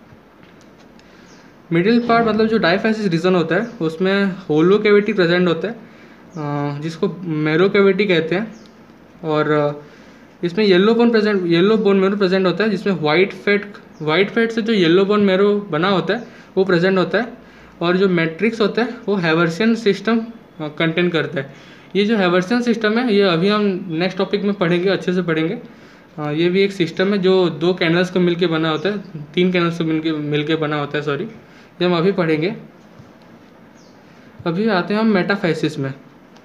[SPEAKER 1] मिडिल पार्ट मतलब जो डायफेसिस रीजन होता है उसमें होलो कैविटी प्रेजेंट होता है, जिसको मैरो कैविटी कहते हैं। और इसमें येलो बोन मैरो प्रेजेंट होता है, जिसमें वाइट फैट से जो येलो बोन मैरो बना होता है वो प्रेजेंट होता है। और जो मैट्रिक्स होता है वो हैवर्सियन सिस्टम कंटेन करता है। ये जो हैवर्सियन सिस्टम है ये अभी हम नेक्स्ट टॉपिक में पढ़ेंगे, अच्छे से पढ़ेंगे। ये भी एक सिस्टम है जो 2 कैनल्स को मिलके बना होता है, 3 कैनल्स को मिलके बना होता है, सॉरी, ये हम अभी पढ़ेंगे। अभी आते हैं हम मेटाफाइसिस में।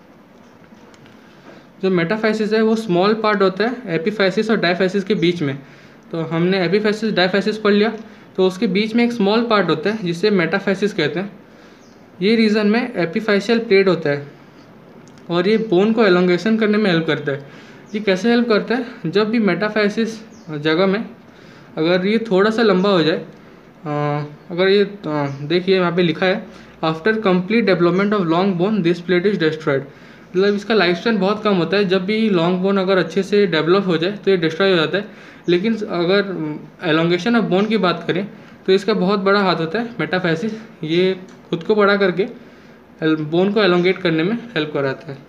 [SPEAKER 1] जो मेटाफाइसिस है वो स्मॉल पार्ट होता है एपीफाइसिस और डायफाइसिस के बीच में। तो हमने एपीफाइसिस डायफाइसिस पढ़ लिया, तो उसके बीच में एक स्मॉल पार्ट होता है जिसे मेटाफाइसिस कहते हैं। ये रीजन में एपीफाइशियल प्लेट होता है और ये बोन को एलोंगेशन करने में हेल्प करता है। ये कैसे हेल्प करता है? जब भी मेटाफाइसिस जगह में अगर ये थोड़ा सा लंबा हो जाए, अगर ये देखिए यहाँ पे लिखा है after complete development of long bone this plate is destroyed. मतलब इसका लाइफ स्पैन बहुत कम होता है। जब भी लॉन्ग बोन अगर अच्छे से डेवलप हो जाए तो ये डिस्ट्रॉय हो जाता है। लेकिन अगर एलोंगेशन ऑफ बोन की बात करें तो इसका बहुत बड़ा हाथ होता है मेटाफाइसिस। ये खुद को बड़ा करके बोन को एलोंगेट करने में हेल्प कराता है।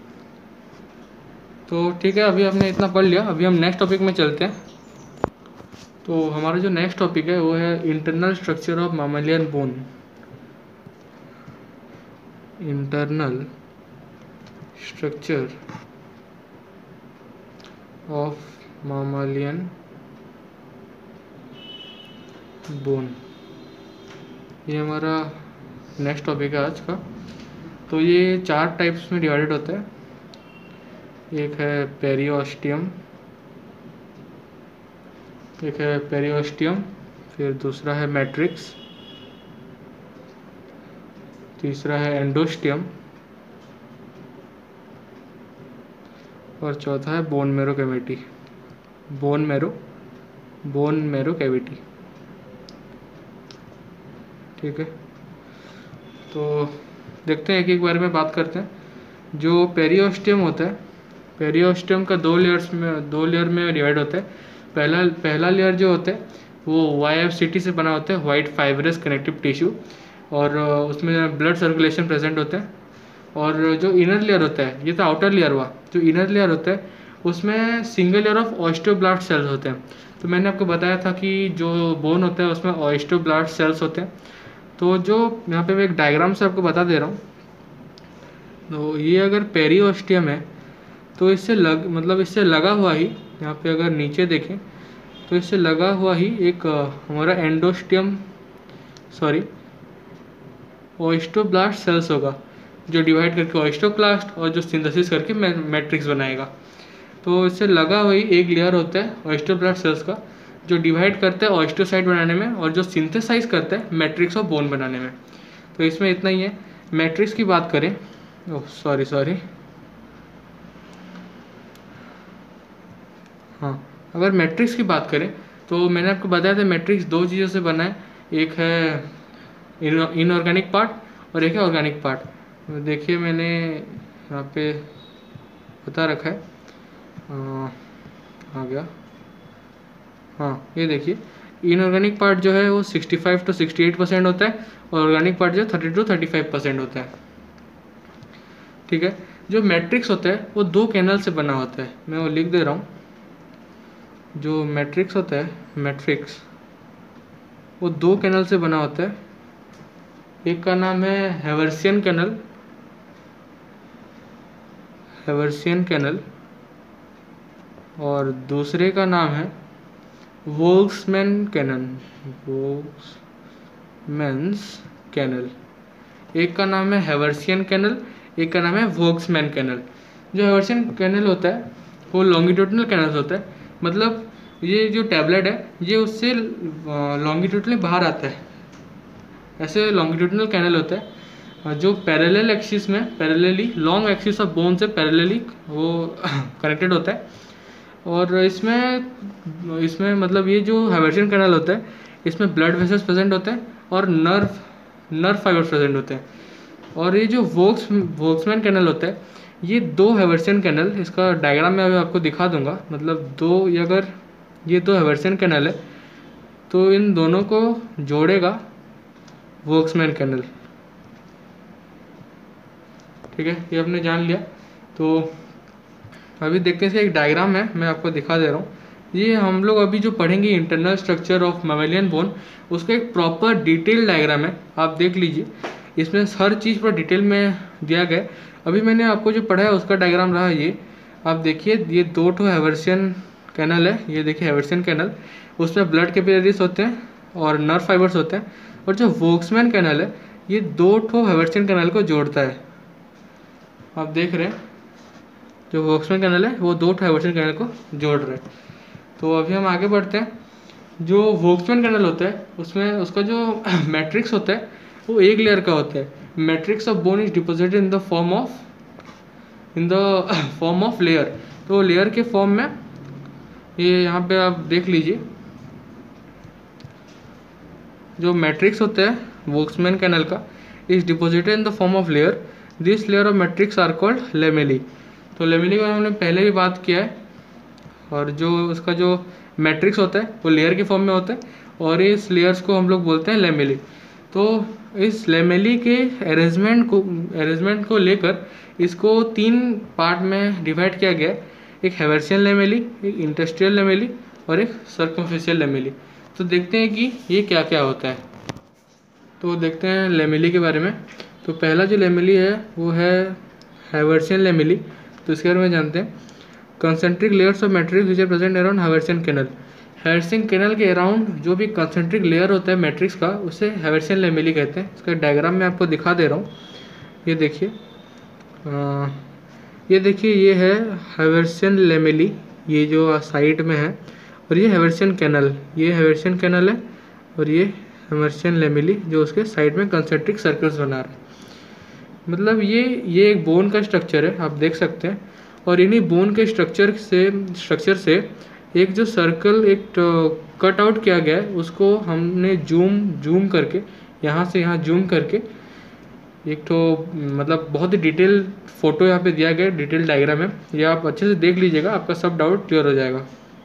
[SPEAKER 1] तो ठीक है, अभी हमने इतना पढ़ लिया, अभी हम नेक्स्ट टॉपिक में चलते हैं। तो हमारा जो नेक्स्ट टॉपिक है वो है internal structure of mammalian bone. Internal structure of mammalian bone, ये हमारा नेक्स्ट टॉपिक है आज का। तो ये 4 टाइप्स में डिवाइडेड होता है। एक है पेरिओस्टियम, फिर दूसरा है मैट्रिक्स, तीसरा है एंडोस्टियम और चौथा है बोन मैरो कैविटी। ठीक है, तो देखते हैं एक बारे में बात करते हैं। जो पेरिओस्टियम होता है, पेरिओस्टियम का 2 लेयर में डिवाइड होता है। पहला लेयर जो होता है वो YFCT से बना होता है, वाइट फाइब्रस कनेक्टिव टिश्यू, और उसमें ब्लड सर्कुलेशन प्रेजेंट होता है। और जो इनर लेयर होता है, ये तो आउटर लेयर हुआ, जो इनर लेयर होता है उसमें single layer of osteoblast cells होते हैं। तो मैंने आपको बताया था कि जो बोन होता है उसमें ऑस्टियोब्लास्ट सेल्स होते हैं। तो जो यहाँ पे मैं एक डायग्राम से आपको बता दे रहा हूँ। तो ये अगर पेरिओस्टियम है तो इससे लगा हुआ ही, यहाँ पे अगर नीचे देखें तो इससे लगा हुआ ही एक हमारा ऑस्टियोब्लास्ट सेल्स होगा, जो डिवाइड करके ऑस्टियोक्लास्ट और जो सिंथेसिस करके मैट्रिक्स बनाएगा। तो इससे लगा हुआ ही एक लेयर होता है ऑस्टियोब्लास्ट सेल्स का, जो डिवाइड करता है ऑस्टियोसाइट बनाने में और जो सिंथेसाइज करता है मैट्रिक्स ऑफ बोन बनाने में। तो इसमें इतना ही है। मैट्रिक्स की बात करें, अगर मैट्रिक्स की बात करें तो मैंने आपको बताया था मैट्रिक्स 2 चीज़ों से बना है, एक है इनऑर्गेनिक पार्ट और एक है ऑर्गेनिक पार्ट। देखिए मैंने यहाँ पे बता रखा है, आ गया, ये देखिए इनऑर्गेनिक पार्ट जो है वो 65 to 68% होता है और ऑर्गेनिक पार्ट जो है 30 to 35% होता है। ठीक है, जो मैट्रिक्स होता है वो 2 कैनल से बना होता है, मैं वो लिख दे रहा हूँ। जो मैट्रिक्स होता है, वो 2 कैनल से बना होता है। एक का नाम है हैवर्सियन कैनल और दूसरे का नाम है वोल्क्समैन कैनल। एक का नाम है हैवर्सियन कैनल, एक का नाम है वोल्क्समैन कैनल। जो हैवर्सियन कैनल होता है वो लॉन्गिट्यूडनल कैनल होता है, मतलब ये जो टैबलेट है ये उससे लॉन्गिट्यूडनली बाहर आता है, ऐसे लॉन्गिट्यूडनल कैनल होता है जो पैरेलल एक्सिस में लॉन्ग एक्सिस ऑफ बोन से पैरेलली वो कनेक्टेड होता है। और इसमें मतलब ये जो हैवर्सियन कैनल होता है इसमें ब्लड वेसल्स प्रेजेंट होते हैं और नर्व फाइबर्स प्रेजेंट होते हैं। और ये जो वोल्क्समैन कैनल होता है ये 2 हैवर्सियन कैनल, इसका डायग्राम मैं अभी आपको दिखा दूंगा। मतलब 2, ये अगर ये दो हेवर्सियन कैनल है, तो इन दोनों को जोड़ेगा वोक्समैन कैनल। ठीक है, ये आपने जान लिया। तो अभी देखते हैं, इसका एक डायग्राम है, मैं आपको दिखा दे रहा हूँ। ये हम लोग अभी जो पढ़ेंगे internal structure of mammalian bone, उसका एक प्रॉपर डिटेल डायग्राम है, आप देख लीजिए। इसमें हर चीज़ पर डिटेल में दिया गया है। अभी मैंने आपको जो पढ़ा है उसका डायग्राम रहा ये, आप देखिए। ये दो ठो हेवर्सियन कैनल है, ये देखिए हेवर्सियन कैनल, उसमें ब्लड कैपिलरीज होते हैं और नर्व फाइबर्स होते हैं। और जो वोक्समैन कैनल है, ये दो ठो हेवर्सियन कैनल को जोड़ता है। आप देख रहे हैं, जो वोक्समैन कैनल है वो दो हेवर्सियन कैनल को जोड़ रहे हैं। तो अभी हम आगे बढ़ते हैं। जो वोक्समैन कैनल होता है उसमें उसका जो मैट्रिक्स होता है वो एक लेयर का होता है। Matrix of bone is deposited in the form of layer. तो लेयर के फॉर्म में ये यहाँ पे आप देख लीजिए, जो मैट्रिक्स होता है वोक्समैन कैनल का is deposited in the form of layer. This layer of matrix are called lamellae. तो लेमेली का हमने पहले भी बात किया है। और जो उसका जो मैट्रिक्स होता है वो लेयर के फॉर्म में होता है, और इस लेयर्स को हम लोग बोलते हैं लेमेली। तो इस लेमेली के अरेंजमेंट को लेकर इसको 3 पार्ट में डिवाइड किया गया है। एक हेवर्सियन लेमेली, एक इंटरस्टिशियल लेमेली और एक सर्कमफिशियल लेमेली। तो देखते हैं कि ये क्या क्या होता है। तो देखते हैं लेमेली के बारे में। तो पहला जो लेमेली है वो है हेवर्सियन लेमेली। तो इसके बारे में जानते हैं। Concentric layers of matrix which are present around Haversian canal. Haversian canal के अराउंड जो भी कंसेंट्रिक लेयर होता है मैट्रिक्स का, उसे हेवर्सियन लेमेली कहते हैं। इसका डायग्राम मैं आपको दिखा दे रहा हूँ। ये देखिए, ये है हेवर्सियन लेमेली, ये जो साइड में है, और ये हेवर्सियन कैनल, ये हेवर्सियन कैनल है, और ये हेवर्सियन लेमेली जो उसके साइड में कंसेंट्रिक सर्कल्स बना रहे हैं। मतलब ये एक बोन का स्ट्रक्चर है, आप देख सकते हैं। और इन्हीं बोन के स्ट्रक्चर से एक जो सर्कल एक कट आउट किया गया है, उसको हमने जूम करके यहाँ से यहाँ जूम करके एक तो मतलब बहुत ही डिटेल फोटो यहाँ पे दिया गया है, डिटेल डायग्राम है। ये आप अच्छे से देख लीजिएगा, आपका सब डाउट क्लियर हो जाएगा।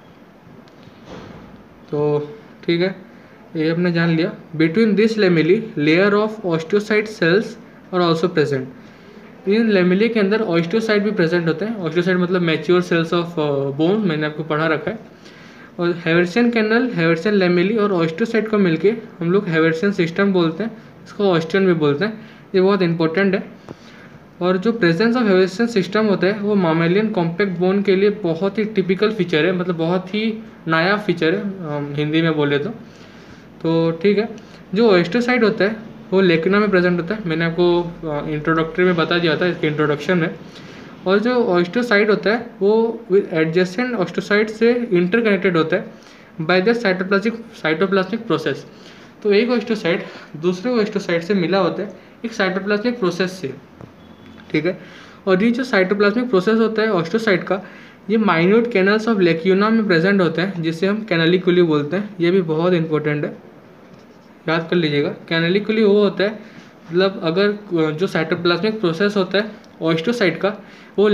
[SPEAKER 1] तो ठीक है, ये हमने जान लिया। Between this lamellae layer of osteocyte cells और ऑल्सो प्रेजेंट। इन लेमेली के अंदर ऑस्टियोसाइट भी प्रेजेंट होते हैं। ऑस्टियोसाइट मतलब मैच्योर सेल्स ऑफ बोन, मैंने आपको पढ़ा रखा है। और हेवर्सियन कैनल, हेवर्सियन लेमेली और ऑस्टियोसाइट को मिलके हम लोग हेवर्सियन सिस्टम बोलते हैं, इसको ऑस्टियन भी बोलते हैं। ये बहुत इंपॉर्टेंट है। और जो प्रेजेंस ऑफ हेवर्सियन सिस्टम होता है वो मामेलियन कॉम्पैक्ट बोन के लिए बहुत ही टिपिकल फीचर है, मतलब बहुत ही नायाब फीचर है हिंदी में बोले तो ठीक है। जो ऑस्टियोसाइट होता है वो लेक्यूना में प्रेजेंट होता है, मैंने आपको इंट्रोडक्टरी में बता दिया था, इसके इंट्रोडक्शन में। और जो ऑस्टियोसाइट होता है वो विद एडजेसेंट ऑस्टियोसाइट से इंटरकनेक्टेड होता है बाय द साइटोप्लाज्मिक प्रोसेस। तो एक ऑस्टियोसाइट दूसरे ऑस्टियोसाइट से मिला होता है एक साइटोप्लाज्मिक प्रोसेस से, ठीक है। और ये जो साइटोप्लाज्मिक प्रोसेस होता है ऑस्टियोसाइट का, ये माइन्यूट कैनल्स ऑफ लेक्यूना में प्रेजेंट होते हैं, जिसे हम कैनालिकुली बोलते हैं। ये भी बहुत इंपॉर्टेंट है, याद कर लीजिएगा। कैनालिकुली वो होता है, मतलब अगर जो साइटोप्लाज्मिक प्रोसेस होता है ऑस्टियोसाइट का, वो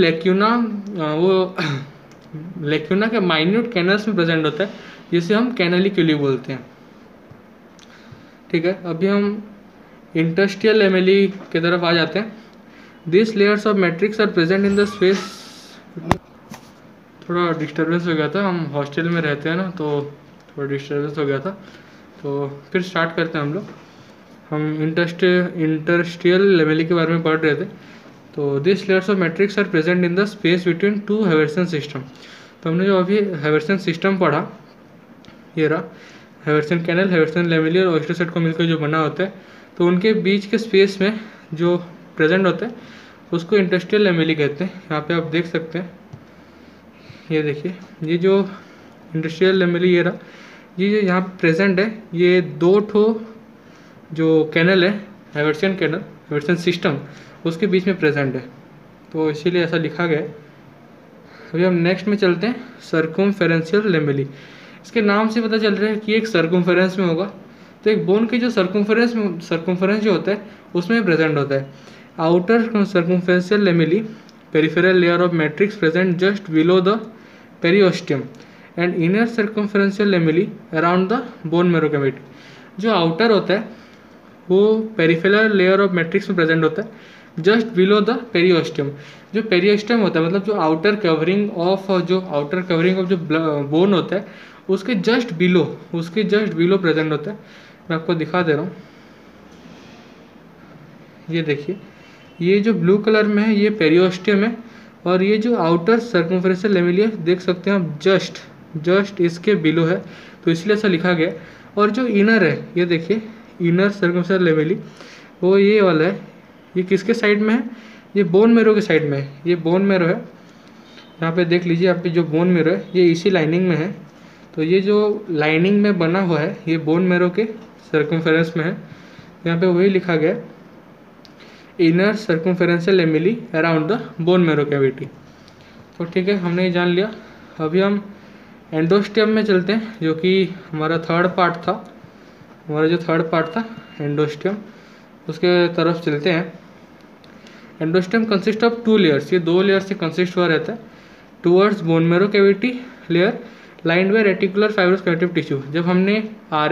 [SPEAKER 1] लेक्यूना के माइन्यूट कैनल्स में प्रेजेंट होता है, जिसे हम कैनालिकुली बोलते हैं, ठीक है। अभी हम इंटरस्टिशियल लेमेली की तरफ आ जाते हैं। This layers of matrix are present in the space. थोड़ा डिस्टर्बेंस हो गया था, हम हॉस्टल में रहते हैं ना, तो थोड़ा डिस्टर्बेंस हो गया था। तो फिर स्टार्ट करते हैं हम इंटरस्टिशियल लेमेली के बारे में पढ़ रहे थे। तो this layers of matrix are present in the space between 2 Haversian system. तो हमने जो अभी हेवर्सियन सिस्टम पढ़ा, ये रहा हेवर्सियन कैनल, हेवर्सियन लेमेली और ऑस्टियोसाइट को मिलकर जो बना होता है, तो उनके बीच के स्पेस में जो प्रेजेंट होता है उसको इंटरस्टिशियल लेमेली कहते हैं। यहाँ पे आप देख सकते हैं, ये देखिए, ये जो इंटरस्टिशियल लेमेली ये रहा, ये जो यहाँ प्रेजेंट है, ये 2 ठो जो कैनल है हेवर्सियन कैनल, हेवर्सियन सिस्टम, उसके बीच में प्रेजेंट है, तो इसीलिए ऐसा लिखा गया है। अभी हम नेक्स्ट में चलते हैं, सर्कमफेरेंशियल लेमेली। इसके नाम से पता चल रहा है कि एक सर्कमफेरेंस में होगा। तो एक बोन के जो सर्कमफेरेंस जो होता है उसमें प्रेजेंट होता है। Outer circumferential lamellae, peripheral layer of matrix present just below the periosteum. And inner circumferential lamellae around the bone marrow cavity. जो आउटर होता है वो पेरिफेरल लेयर ऑफ मैट्रिक्स में प्रेजेंट होता है जस्ट बिलो द पेरियोस्टियम। जो periosteum होता है मतलब जो आउटर कवरिंग ऑफ जो बोन होता है उसके जस्ट बिलो प्रेजेंट होता है। मैं आपको दिखा दे रहा हूँ, ये देखिए, ये जो ब्लू कलर में है ये पेरियोस्टियम है और ये जो आउटर सर्कम्फरेंशियल लेमेली है देख सकते हैं आप जस्ट इसके बिलो है, तो इसलिए ऐसा लिखा गया। और जो इनर है ये देखिए, इनर सर्कम्फरेंशियल लेमेली वो ये वाला है, ये किसके साइड में है, ये बोन मैरो के साइड में है। ये बोन मैरो है, यहाँ पे देख लीजिए, यहाँ पे जो बोन मैरो है ये इसी लाइनिंग में है। तो ये जो लाइनिंग में बना हुआ है ये बोन मैरो के सर्कम्फरेंस में है। यहाँ पे वही लिखा गया inner circumferential lamellae around the bone marrow cavity. तो ठीक है, हमने ये जान लिया। अभी हम एंडोस्टियम में चलते हैं, जो कि हमारा थर्ड पार्ट था एंडोस्टियम, उसके तरफ चलते हैं। एंडोस्टियम कंसिस्ट ऑफ 2 लेयर्स, ये 2 लेयर से कंसिस्ट हुआ रहता है। Towards bone marrow cavity layer lined by reticular fibrous connective tissue. जब हमने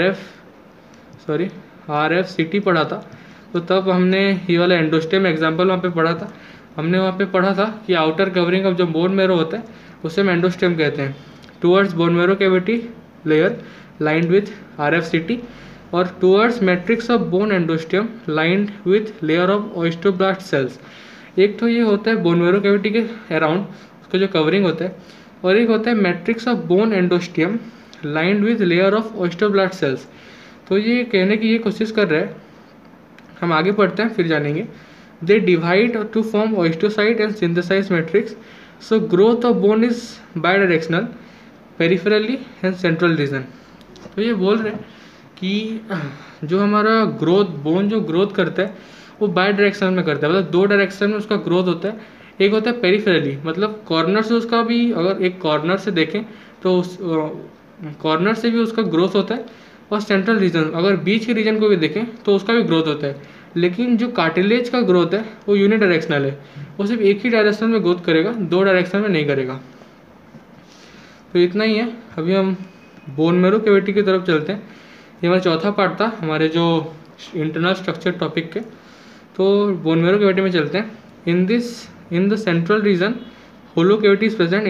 [SPEAKER 1] RFCT पढ़ा था तो तब हमने ये वाला एंडोस्टियम एग्जाम्पल वहाँ पे पढ़ा था। हमने वहाँ पे पढ़ा था कि आउटर कवरिंग ऑफ जो बोन मैरो होता है उसे हम एंडोस्टियम कहते हैं। Towards bone marrow cavity layer lined with RFCT और towards matrix of bone endosteum lined with layer of osteoblast cells. एक तो ये होता है बोन मैरो कैविटी के अराउंड उसका जो कवरिंग होता है, और एक होता है matrix of bone endosteum lined with layer of osteoblast cells. तो ये कहने की ये कोशिश कर रहा है, हम आगे पढ़ते हैं फिर जानेंगे। They divide to form osteocyte and synthesize matrix, so growth of bone is bidirectional peripherally and central region. तो ये बोल रहे हैं कि जो हमारा बोन जो ग्रोथ करता है वो बाई डायरेक्शन में करता है, मतलब 2 डायरेक्शन में उसका ग्रोथ होता है। एक होता है पेरिफेरली, मतलब कॉर्नर से उसका भी, अगर एक कॉर्नर से देखें तो उस कॉर्नर से भी उसका ग्रोथ होता है, और सेंट्रल रीजन अगर बीच के रीजन को भी देखें तो उसका भी ग्रोथ होता है। लेकिन जो कार्टिलेज का ग्रोथ है वो यूनिडायरेक्शनल है, वो सिर्फ एक ही डायरेक्शन में ग्रोथ करेगा, 2 डायरेक्शन में नहीं करेगा। तो इतना ही है। अभी हम बोन मैरो कैविटी की तरफ चलते हैं। ये हमारा चौथा पार्ट था हमारे जो इंटरनल स्ट्रक्चर टॉपिक के। तो बोन मैरो कैविटी में चलते हैं। In the central region hollow cavity is present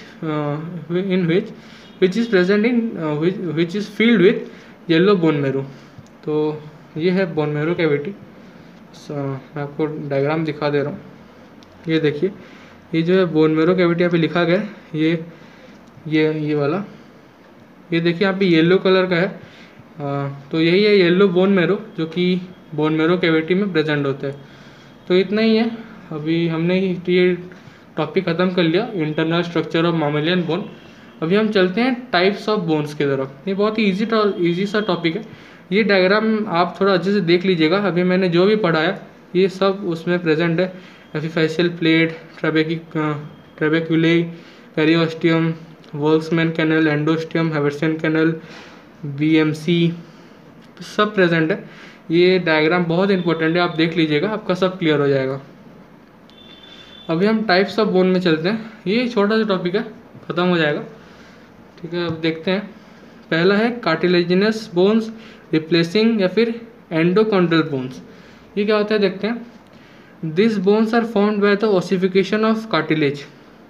[SPEAKER 1] which is filled with yellow bone marrow. तो ये है बोन मैरो कैविटी। मैं आपको डायग्राम दिखा दे रहा हूँ, ये देखिए, ये जो है बोन मैरो कैविटी यहाँ पे लिखा गया है, ये वाला, ये देखिए यहाँ पे येलो कलर का है। तो यही है येलो बोन मैरो जो कि बोन मैरो कैविटी में प्रेजेंट होता है। तो इतना ही है। अभी हमने ये टॉपिक ख़त्म कर लिया, internal structure of mammalian bone. अभी हम चलते हैं टाइप्स ऑफ बोन्स की तरफ। ये बहुत ही ईजी सा टॉपिक है। ये डायग्राम आप थोड़ा अच्छे से देख लीजिएगा। अभी मैंने जो भी पढ़ाया ये सब उसमें प्रेजेंट है। Epiphyseal plate, trabeculae, periosteum, Volkmann canal, endosteum, Haversian canal, BMC सब प्रेजेंट है। ये डायग्राम बहुत इंपॉर्टेंट है, आप देख लीजिएगा, आपका सब क्लियर हो जाएगा। अभी हम टाइप्स ऑफ बोन में चलते हैं। ये छोटा सा टॉपिक है, ख़त्म हो जाएगा। ठीक है, अब देखते हैं। पहला है कार्टिलेजिनस बोन्स रिप्लेसिंग या फिर एंडोकॉन्ड्रल बोन्स। ये क्या होता है देखते हैं। This bones are formed by the ossification of cartilage.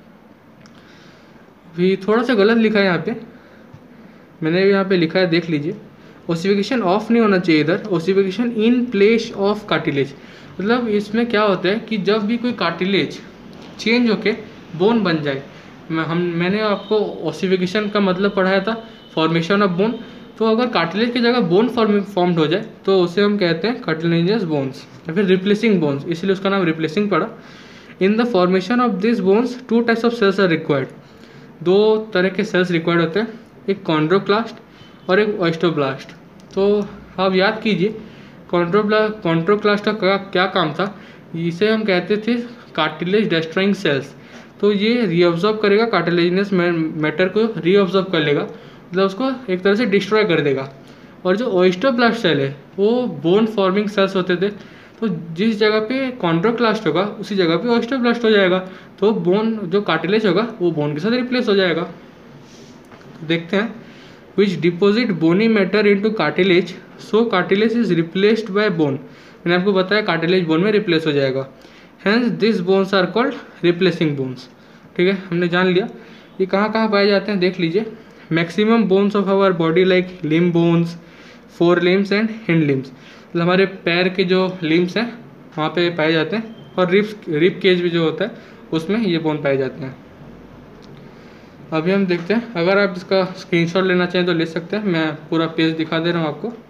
[SPEAKER 1] भी थोड़ा सा गलत लिखा है यहाँ पे, मैंने यहाँ पे लिखा है, देख लीजिए। ओसिफिकेशन ऑफ नहीं होना चाहिए इधर, ossification in place of cartilage. मतलब इसमें क्या होता है कि जब भी कोई कार्टिलेज चेंज होके बोन बन जाए, मैंने आपको ओसिफिकेशन का मतलब पढ़ाया था, फॉर्मेशन ऑफ बोन। तो अगर कार्टिलेज की जगह बोन फॉर्म्ड हो जाए तो उसे हम कहते हैं कार्टिलेजियस बोन्स या फिर रिप्लेसिंग बोन्स, इसलिए उसका नाम रिप्लेसिंग पड़ा। In the formation of this bones 2 types of cells are required. 2 तरह के सेल्स रिक्वायर्ड होते हैं, एक कॉन्ड्रोक्लास्ट और एक ओस्टियोब्लास्ट। तो आप याद कीजिए कॉन्ड्रोक्लास्ट का क्या काम था। इसे हम कहते थे कार्टिलेज डिस्ट्रॉइंग सेल्स। तो ये रीअब्जॉर्ब करेगा, कार्टिलेजिनस मैटर को रीअब्जॉर्ब कर लेगा, मतलब उसको एक तरह से डिस्ट्रॉय कर देगा। और जो ओस्टियोब्लास्ट सेल है वो बोन फॉर्मिंग सेल्स होते थे। तो जिस जगह पे कॉन्ड्रोक्लास्ट होगा उसी जगह पे ओस्टियोब्लास्ट हो जाएगा, तो बोन जो कार्टिलेज होगा वो बोन के साथ रिप्लेस हो जाएगा। तो देखते हैं, which deposit bony matter into cartilage, so cartilage is replaced by bone. मैंने आपको बताया कार्टिलेज बोन में रिप्लेस हो जाएगा, hence this bones are called replacing bones. ठीक है, हमने जान लिया ये कहाँ कहाँ पाए जाते हैं, देख लीजिए। Maximum bones of our body like limb bones, fore limbs and hind limbs, मतलब हमारे पैर के जो लिम्स हैं वहाँ पे पाए जाते हैं, और रिप केज भी जो होता है उसमें ये बोन पाए जाते हैं। अभी हम देखते हैं, अगर आप इसका स्क्रीनशॉट लेना चाहें तो ले सकते हैं, मैं पूरा पेज दिखा दे रहा हूँ आपको।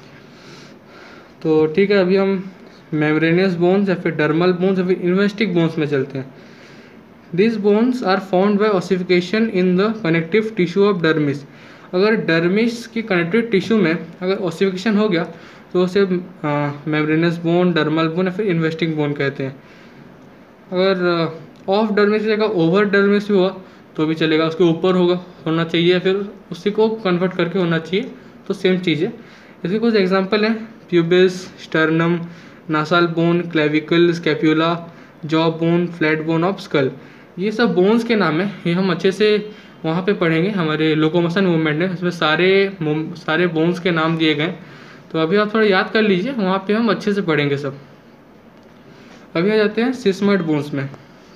[SPEAKER 1] तो ठीक है, अभी हम मेम्ब्रेनियस बोन्स या फिर डर्मल बोन्स या फिर इन्वेस्टिक बोन्स में चलते हैं। This bones are found by ossification in the connective tissue of dermis. अगर डर्मिस की कनेक्टिव टिश्यू में अगर ऑसिफिकेशन हो गया तो उसे मेम्ब्रेनियस बोन, डर्मल बोन या फिर इन्वेस्टिक बोन कहते हैं। अगर ऑफ डर्मिस की जगह ओवर डर्मिस भी हुआ तो भी चलेगा, उसके ऊपर होना चाहिए, फिर उसी को कन्वर्ट करके होना चाहिए, तो सेम चीज़ है। इसके कुछ एग्जांपल हैं, pubis, sternum, nasal bone, clavicle, scapula, jaw bone, flat bone of skull. ये सब बोन्स के नाम है, ये हम अच्छे से वहाँ पे पढ़ेंगे हमारे लोकोमोशन मूवमेंट में, इसमें सारे बोन्स के नाम दिए गए। तो अभी आप थोड़ा याद कर लीजिए, वहाँ पे हम अच्छे से पढ़ेंगे सब। अभी आ जाते हैं सिस्मोइड बोन्स में।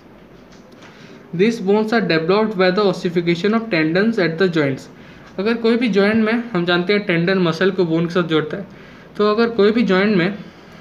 [SPEAKER 1] This bones are developed by the ossification of tendons at the joints. अगर कोई भी जॉइंट में, हम जानते हैं टेंडन मसल को बोन के साथ जोड़ता है, तो अगर कोई भी जॉइंट में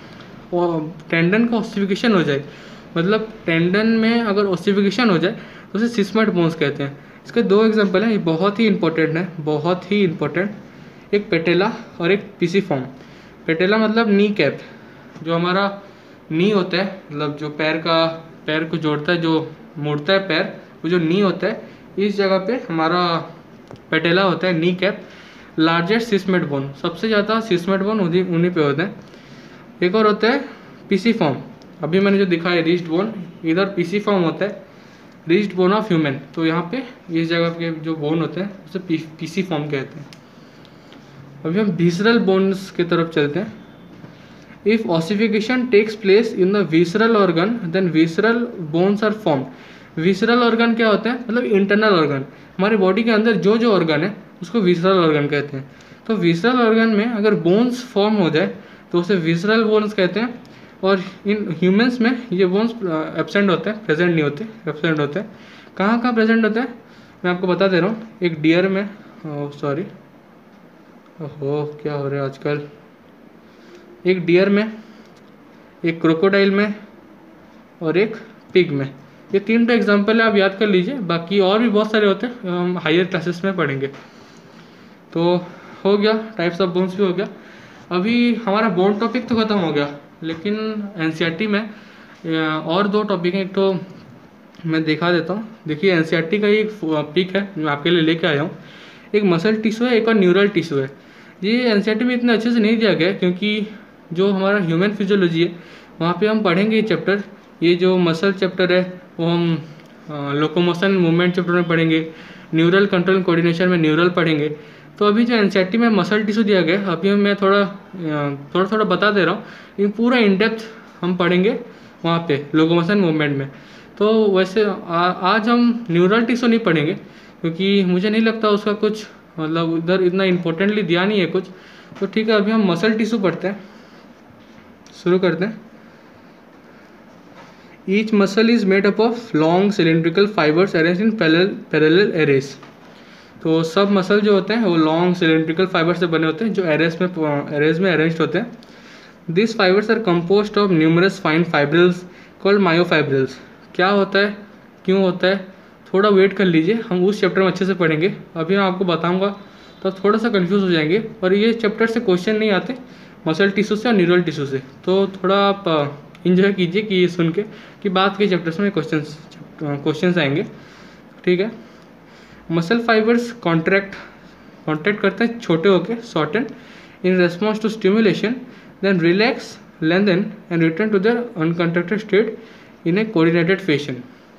[SPEAKER 1] टेंडन का ऑसिफिकेशन हो जाए, मतलब टेंडन में अगर ऑसिफिकेशन हो जाए तो उसे सिस्मोइड बोन्स कहते हैं। इसके दो एग्जांपल हैं, ये बहुत ही इंपॉर्टेंट है, बहुत ही इंपॉर्टेंट। एक पेटेला और एक पीसीफॉर्म। पेटेला मतलब नी कैप, जो हमारा नी होता है, मतलब जो पैर को जोड़ता है, जो मोड़ता है पैर, वो जो नी होता है, इस जगह पे हमारा पेटेला होता है, knee cap. Largest sesamoid bone, सबसे ज़्यादा सिस्मोइड बोन उन्हीं पे होते हैं। एक और होता है पीसीफॉर्म, अभी मैंने जो दिखाया रिज्ड बोन, इधर पीसीफॉर्म होता है, रिज्ड बोन ऑफ ह्यूमन। तो यहाँ पे इस जगह के जो बोन होते हैं उसे पीसीफॉर्म कहते हैं। अभी हम विसरल बोन्स की तरफ चलते हैं। If ossification takes place in the visceral organ then visceral bones are formed. Visceral organ क्या होता है, मतलब इंटरनल ऑर्गन, हमारे बॉडी के अंदर जो ऑर्गन है उसको विसरल ऑर्गन कहते हैं। तो विसरल ऑर्गन में अगर बोन्स फॉर्म हो जाए तो उसे विसरल बोन्स कहते हैं। और इन ह्यूमंस में ये बोन्स एब्सेंट होते हैं, प्रेजेंट नहीं होते, एब्सेंट होते हैं। कहाँ कहाँ प्रेजेंट होते हैं मैं आपको बता दे रहा हूँ। एक डियर में, सॉरी ओहो क्या हो रहा है आजकल, एक डियर में, एक क्रोकोडाइल में और एक पिग में। ये 3 एग्जाम्पल है, आप याद कर लीजिए, बाकी और भी बहुत सारे होते हैं, हम हायर क्लासेस में पढ़ेंगे। तो हो गया, टाइप्स ऑफ बोन्स भी हो गया। अभी हमारा बोन टॉपिक तो ख़त्म हो गया, लेकिन एनसीईआरटी में और 2 टॉपिक हैं। एक तो मैं दिखा देता हूँ, देखिए एनसीईआरटी का एक पिक है मैं आपके लिए लेके आया हूँ। एक मसल टिश्यू है, एक और न्यूरल टिश्यू है। ये एनसीईआरटी में इतना अच्छे से नहीं दिया गया क्योंकि जो हमारा ह्यूमन फिजियोलॉजी है वहाँ पे हम पढ़ेंगे ये चैप्टर। ये जो मसल चैप्टर है वो हम लोकोमोशन मूवमेंट चैप्टर में पढ़ेंगे, न्यूरल कंट्रोल कोऑर्डिनेशन में न्यूरल पढ़ेंगे। तो अभी जो एनसीईआरटी में मसल टिश्यू दिया गया, अभी मैं थोड़ा बता दे रहा हूँ, लेकिन पूरा इन डेप्थ हम पढ़ेंगे वहाँ पे लोकोमोशन मूवमेंट में। तो वैसे आज हम न्यूरल टिश्यू नहीं पढ़ेंगे क्योंकि मुझे नहीं लगता उसका कुछ मतलब उधर इतना इम्पोर्टेंटली दिया नहीं है कुछ। तो ठीक है, अभी हम मसल टिश्यू पढ़ते हैं, शुरू करते हैं। Each muscle is made up of long cylindrical fibres arrange in parallel arrays. तो सब मसल जो होते हैं वो लॉन्ग सिलेंड्रिकल फाइबर से बने होते हैं जो एरेज में अरेंज्ड होते हैं। This fibres are composed of numerous fine fibrils called myofibrils. क्या होता है, क्यों होता है, थोड़ा वेट कर लीजिए, हम उस चैप्टर में अच्छे से पढ़ेंगे। अभी मैं आपको बताऊंगा तो थोड़ा सा कंफ्यूज हो जाएंगे, और ये चैप्टर से क्वेश्चन नहीं आते मसल टिश्यू से और न्यूरल टिश्यू से। तो थोड़ा आप इंजॉय कीजिए कि ये सुन के कि बाद के चैप्टर्स में क्वेश्चंस आएंगे, ठीक है। मसल फाइबर्स कॉन्ट्रैक्ट करते हैं छोटे होके, shorten in response to stimulation, then relax, lengthen and return to their uncontracted state in a coordinated fashion.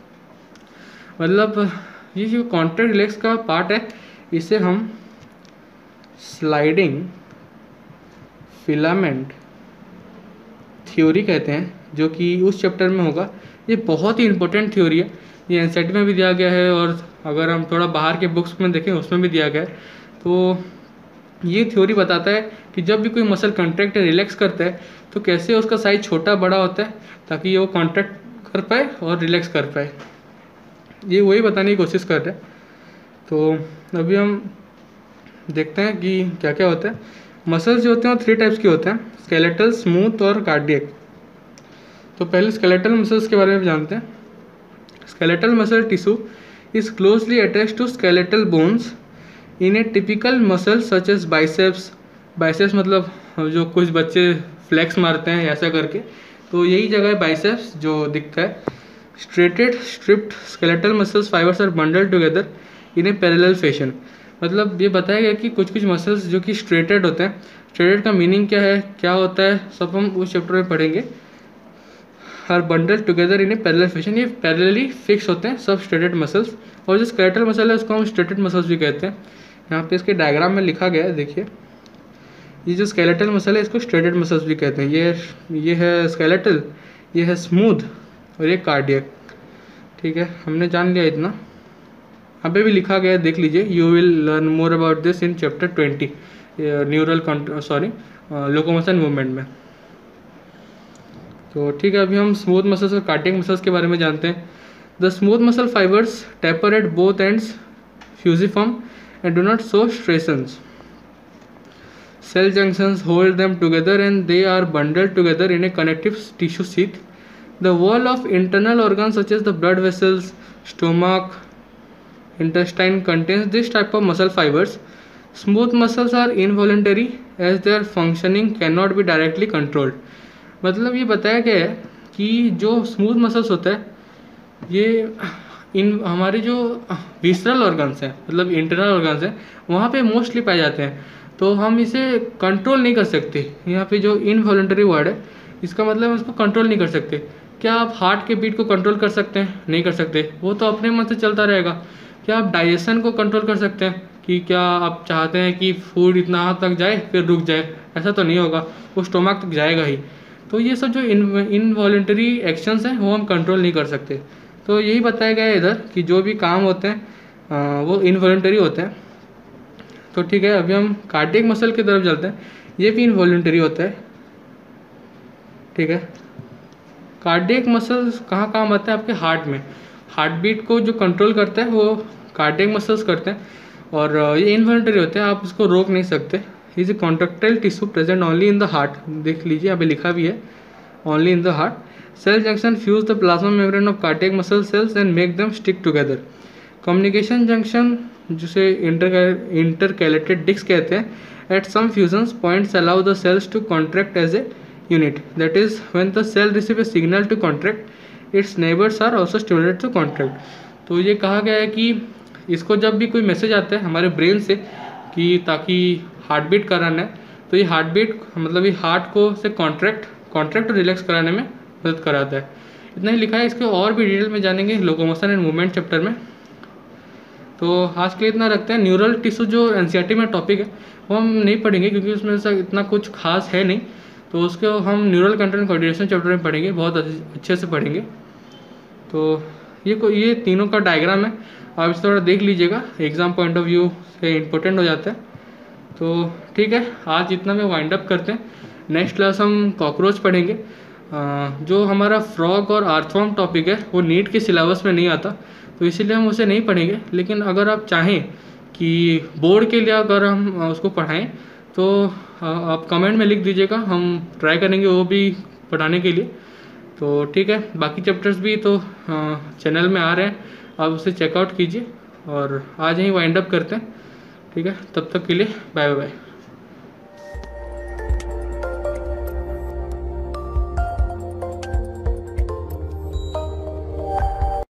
[SPEAKER 1] मतलब ये जो कॉन्ट्रैक्ट रिलैक्स का पार्ट है इसे हम स्लाइडिंग फिलामेंट थ्योरी कहते हैं, जो कि उस चैप्टर में होगा। ये बहुत ही इंपॉर्टेंट थ्योरी है ये एनसीईआरटी में भी दिया गया है, और अगर हम थोड़ा बाहर के बुक्स में देखें उसमें भी दिया गया है। तो ये थ्योरी बताता है कि जब भी कोई मसल कॉन्ट्रैक्ट या रिलैक्स करता है तो कैसे उसका साइज छोटा बड़ा होता है ताकि वो कॉन्ट्रैक्ट कर पाए और रिलैक्स कर पाए। ये वही बताने की कोशिश कर रहे हैं। तो अभी हम देखते हैं कि क्या क्या होता है। मसल्स जो होते हैं वो 3 टाइप्स के होते हैं, स्केलेटल, स्मूथ और कार्डियक। तो पहले स्केलेटल मसल्स के बारे में जानते हैं। Skeletal muscle tissue is closely attached to skeletal bones in a typical muscle such as biceps. Biceps मतलब जो कुछ बच्चे फ्लेक्स मारते हैं ऐसा करके, तो यही जगह है बाइसेप्स जो दिखता है। Striated striped skeletal muscles fibres are bundled together in a parallel fashion. मतलब ये बताया गया कि कुछ कुछ मसल्स जो कि स्ट्रेटेड होते हैं। स्ट्रेटेड का मीनिंग क्या है, क्या होता है, सब हम उस चैप्टर में पढ़ेंगे। Are bundled together in a parallel fashion, ये पैरेलली फिक्स होते हैं सब स्ट्रेटेड मसल्स। और जो स्केलेटल मसल है उसको हम स्ट्रेटेड मसल्स भी कहते हैं। यहाँ पे इसके डायग्राम में लिखा गया है, देखिए। ये जो स्केलेटल मसल है इसको स्ट्रेटेड मसल्स भी कहते हैं। ये है स्केलेटल, ये है स्मूथ और ये कार्डियक। ठीक है, हमने जान लिया इतना। यहाँ पे भी लिखा गया है, देख लीजिए। You will learn more about this in chapter 20 neural locomotion movement में। तो ठीक है, अभी हम स्मूथ मसल्स और कार्डियक मसल्स के बारे में जानते हैं। The smooth muscle fibres taper at both ends, fusiform and do not show striations. Cell junctions hold them together and they are bundled together in a connective tissue sheath. The wall of internal organs such as the blood vessels, stomach, intestine contains this type of muscle fibers. Smooth muscles are involuntary as their functioning cannot be directly controlled. मतलब ये बताया गया है कि जो smooth muscles होता है ये इन हमारे जो विसरल ऑर्गन्स हैं, मतलब इंटरनल ऑर्गन्स हैं, वहाँ पे मोस्टली पाए जाते हैं। तो हम इसे कंट्रोल नहीं कर सकते। यहाँ पे जो इनवॉलंटरी वर्ड है इसका मतलब इसको कंट्रोल नहीं कर सकते। क्या आप हार्ट के बीट को कंट्रोल कर सकते हैं? नहीं कर सकते, वो तो अपने मन से चलता रहेगा। क्या आप डाइजेशन को कंट्रोल कर सकते हैं कि क्या आप चाहते हैं कि फूड इतना हाथ तक जाए फिर रुक जाए? ऐसा तो नहीं होगा, वो स्टोमक तक जाएगा ही। तो ये सब जो इनवॉलंटरी एक्शंस हैं वो हम कंट्रोल नहीं कर सकते। तो यही बताया गया है इधर कि जो भी काम होते हैं वो इनवॉलंटरी होते हैं। तो ठीक है, अभी हम कार्डियक मसल की तरफ चलते हैं। ये भी इनवॉलंटरी होता है। ठीक है, कार्डियक मसल्स कहाँ काम आते हैं? आपके हार्ट में। हार्ट बीट को जो कंट्रोल करता है वो कार्डियक मसल्स करते हैं, और ये इनवॉलंटरी होते हैं, आप इसको रोक नहीं सकते। Is a contractile tissue present only in the heart. देख लीजिए, यहाँ पे लिखा भी है only in the heart. Cell junction fuse the plasma membrane of cardiac muscle cells and make them stick together. Communication junction जिसे intercalated discs कहते हैं, at some fusions points allow the cells to contract as a unit. That is, when the cell receive a signal to contract, its neighbors are also stimulated to contract. तो ये कहा गया है कि इसको जब भी कोई मैसेज आता है हमारे ब्रेन से कि ताकि हार्ट बीट कराना है, तो ये हार्ट बीट मतलब ये हार्ट को से कॉन्ट्रैक्ट और रिलैक्स कराने में मदद कराता है। इतना ही लिखा है। इसके और भी डिटेल में जानेंगे लोकोमोशन एंड मूवमेंट चैप्टर में। तो आज के लिए इतना रखते हैं। न्यूरल टिश्यू जो एनसीईआरटी में टॉपिक है वो हम नहीं पढ़ेंगे क्योंकि उसमें से इतना कुछ खास है नहीं, तो उसको हम न्यूरल कंटेंट कोऑर्डिनेशन चैप्टर में पढ़ेंगे, बहुत अच्छे से पढ़ेंगे। तो ये तीनों का डायग्राम है, आप इसे थोड़ा देख लीजिएगा, एग्ज़ाम पॉइंट ऑफ व्यू से इम्पोर्टेंट हो जाता है। तो ठीक है, आज इतना में वाइंड अप करते हैं। नेक्स्ट क्लास हम कॉकरोच पढ़ेंगे। जो हमारा फ्रॉग और आर्थवॉर्म टॉपिक है वो नीट के सिलेबस में नहीं आता, तो इसीलिए हम उसे नहीं पढ़ेंगे। लेकिन अगर आप चाहें कि बोर्ड के लिए अगर हम उसको पढ़ाएं तो आप कमेंट में लिख दीजिएगा, हम ट्राई करेंगे वो भी पढ़ाने के लिए। तो ठीक है, बाकी चैप्टर्स भी तो चैनल में आ रहे हैं, आप उसे चेकआउट कीजिए। और आज यहीं वाइंड अप करते हैं। ठीक है, तब तक के लिए बाय बाय।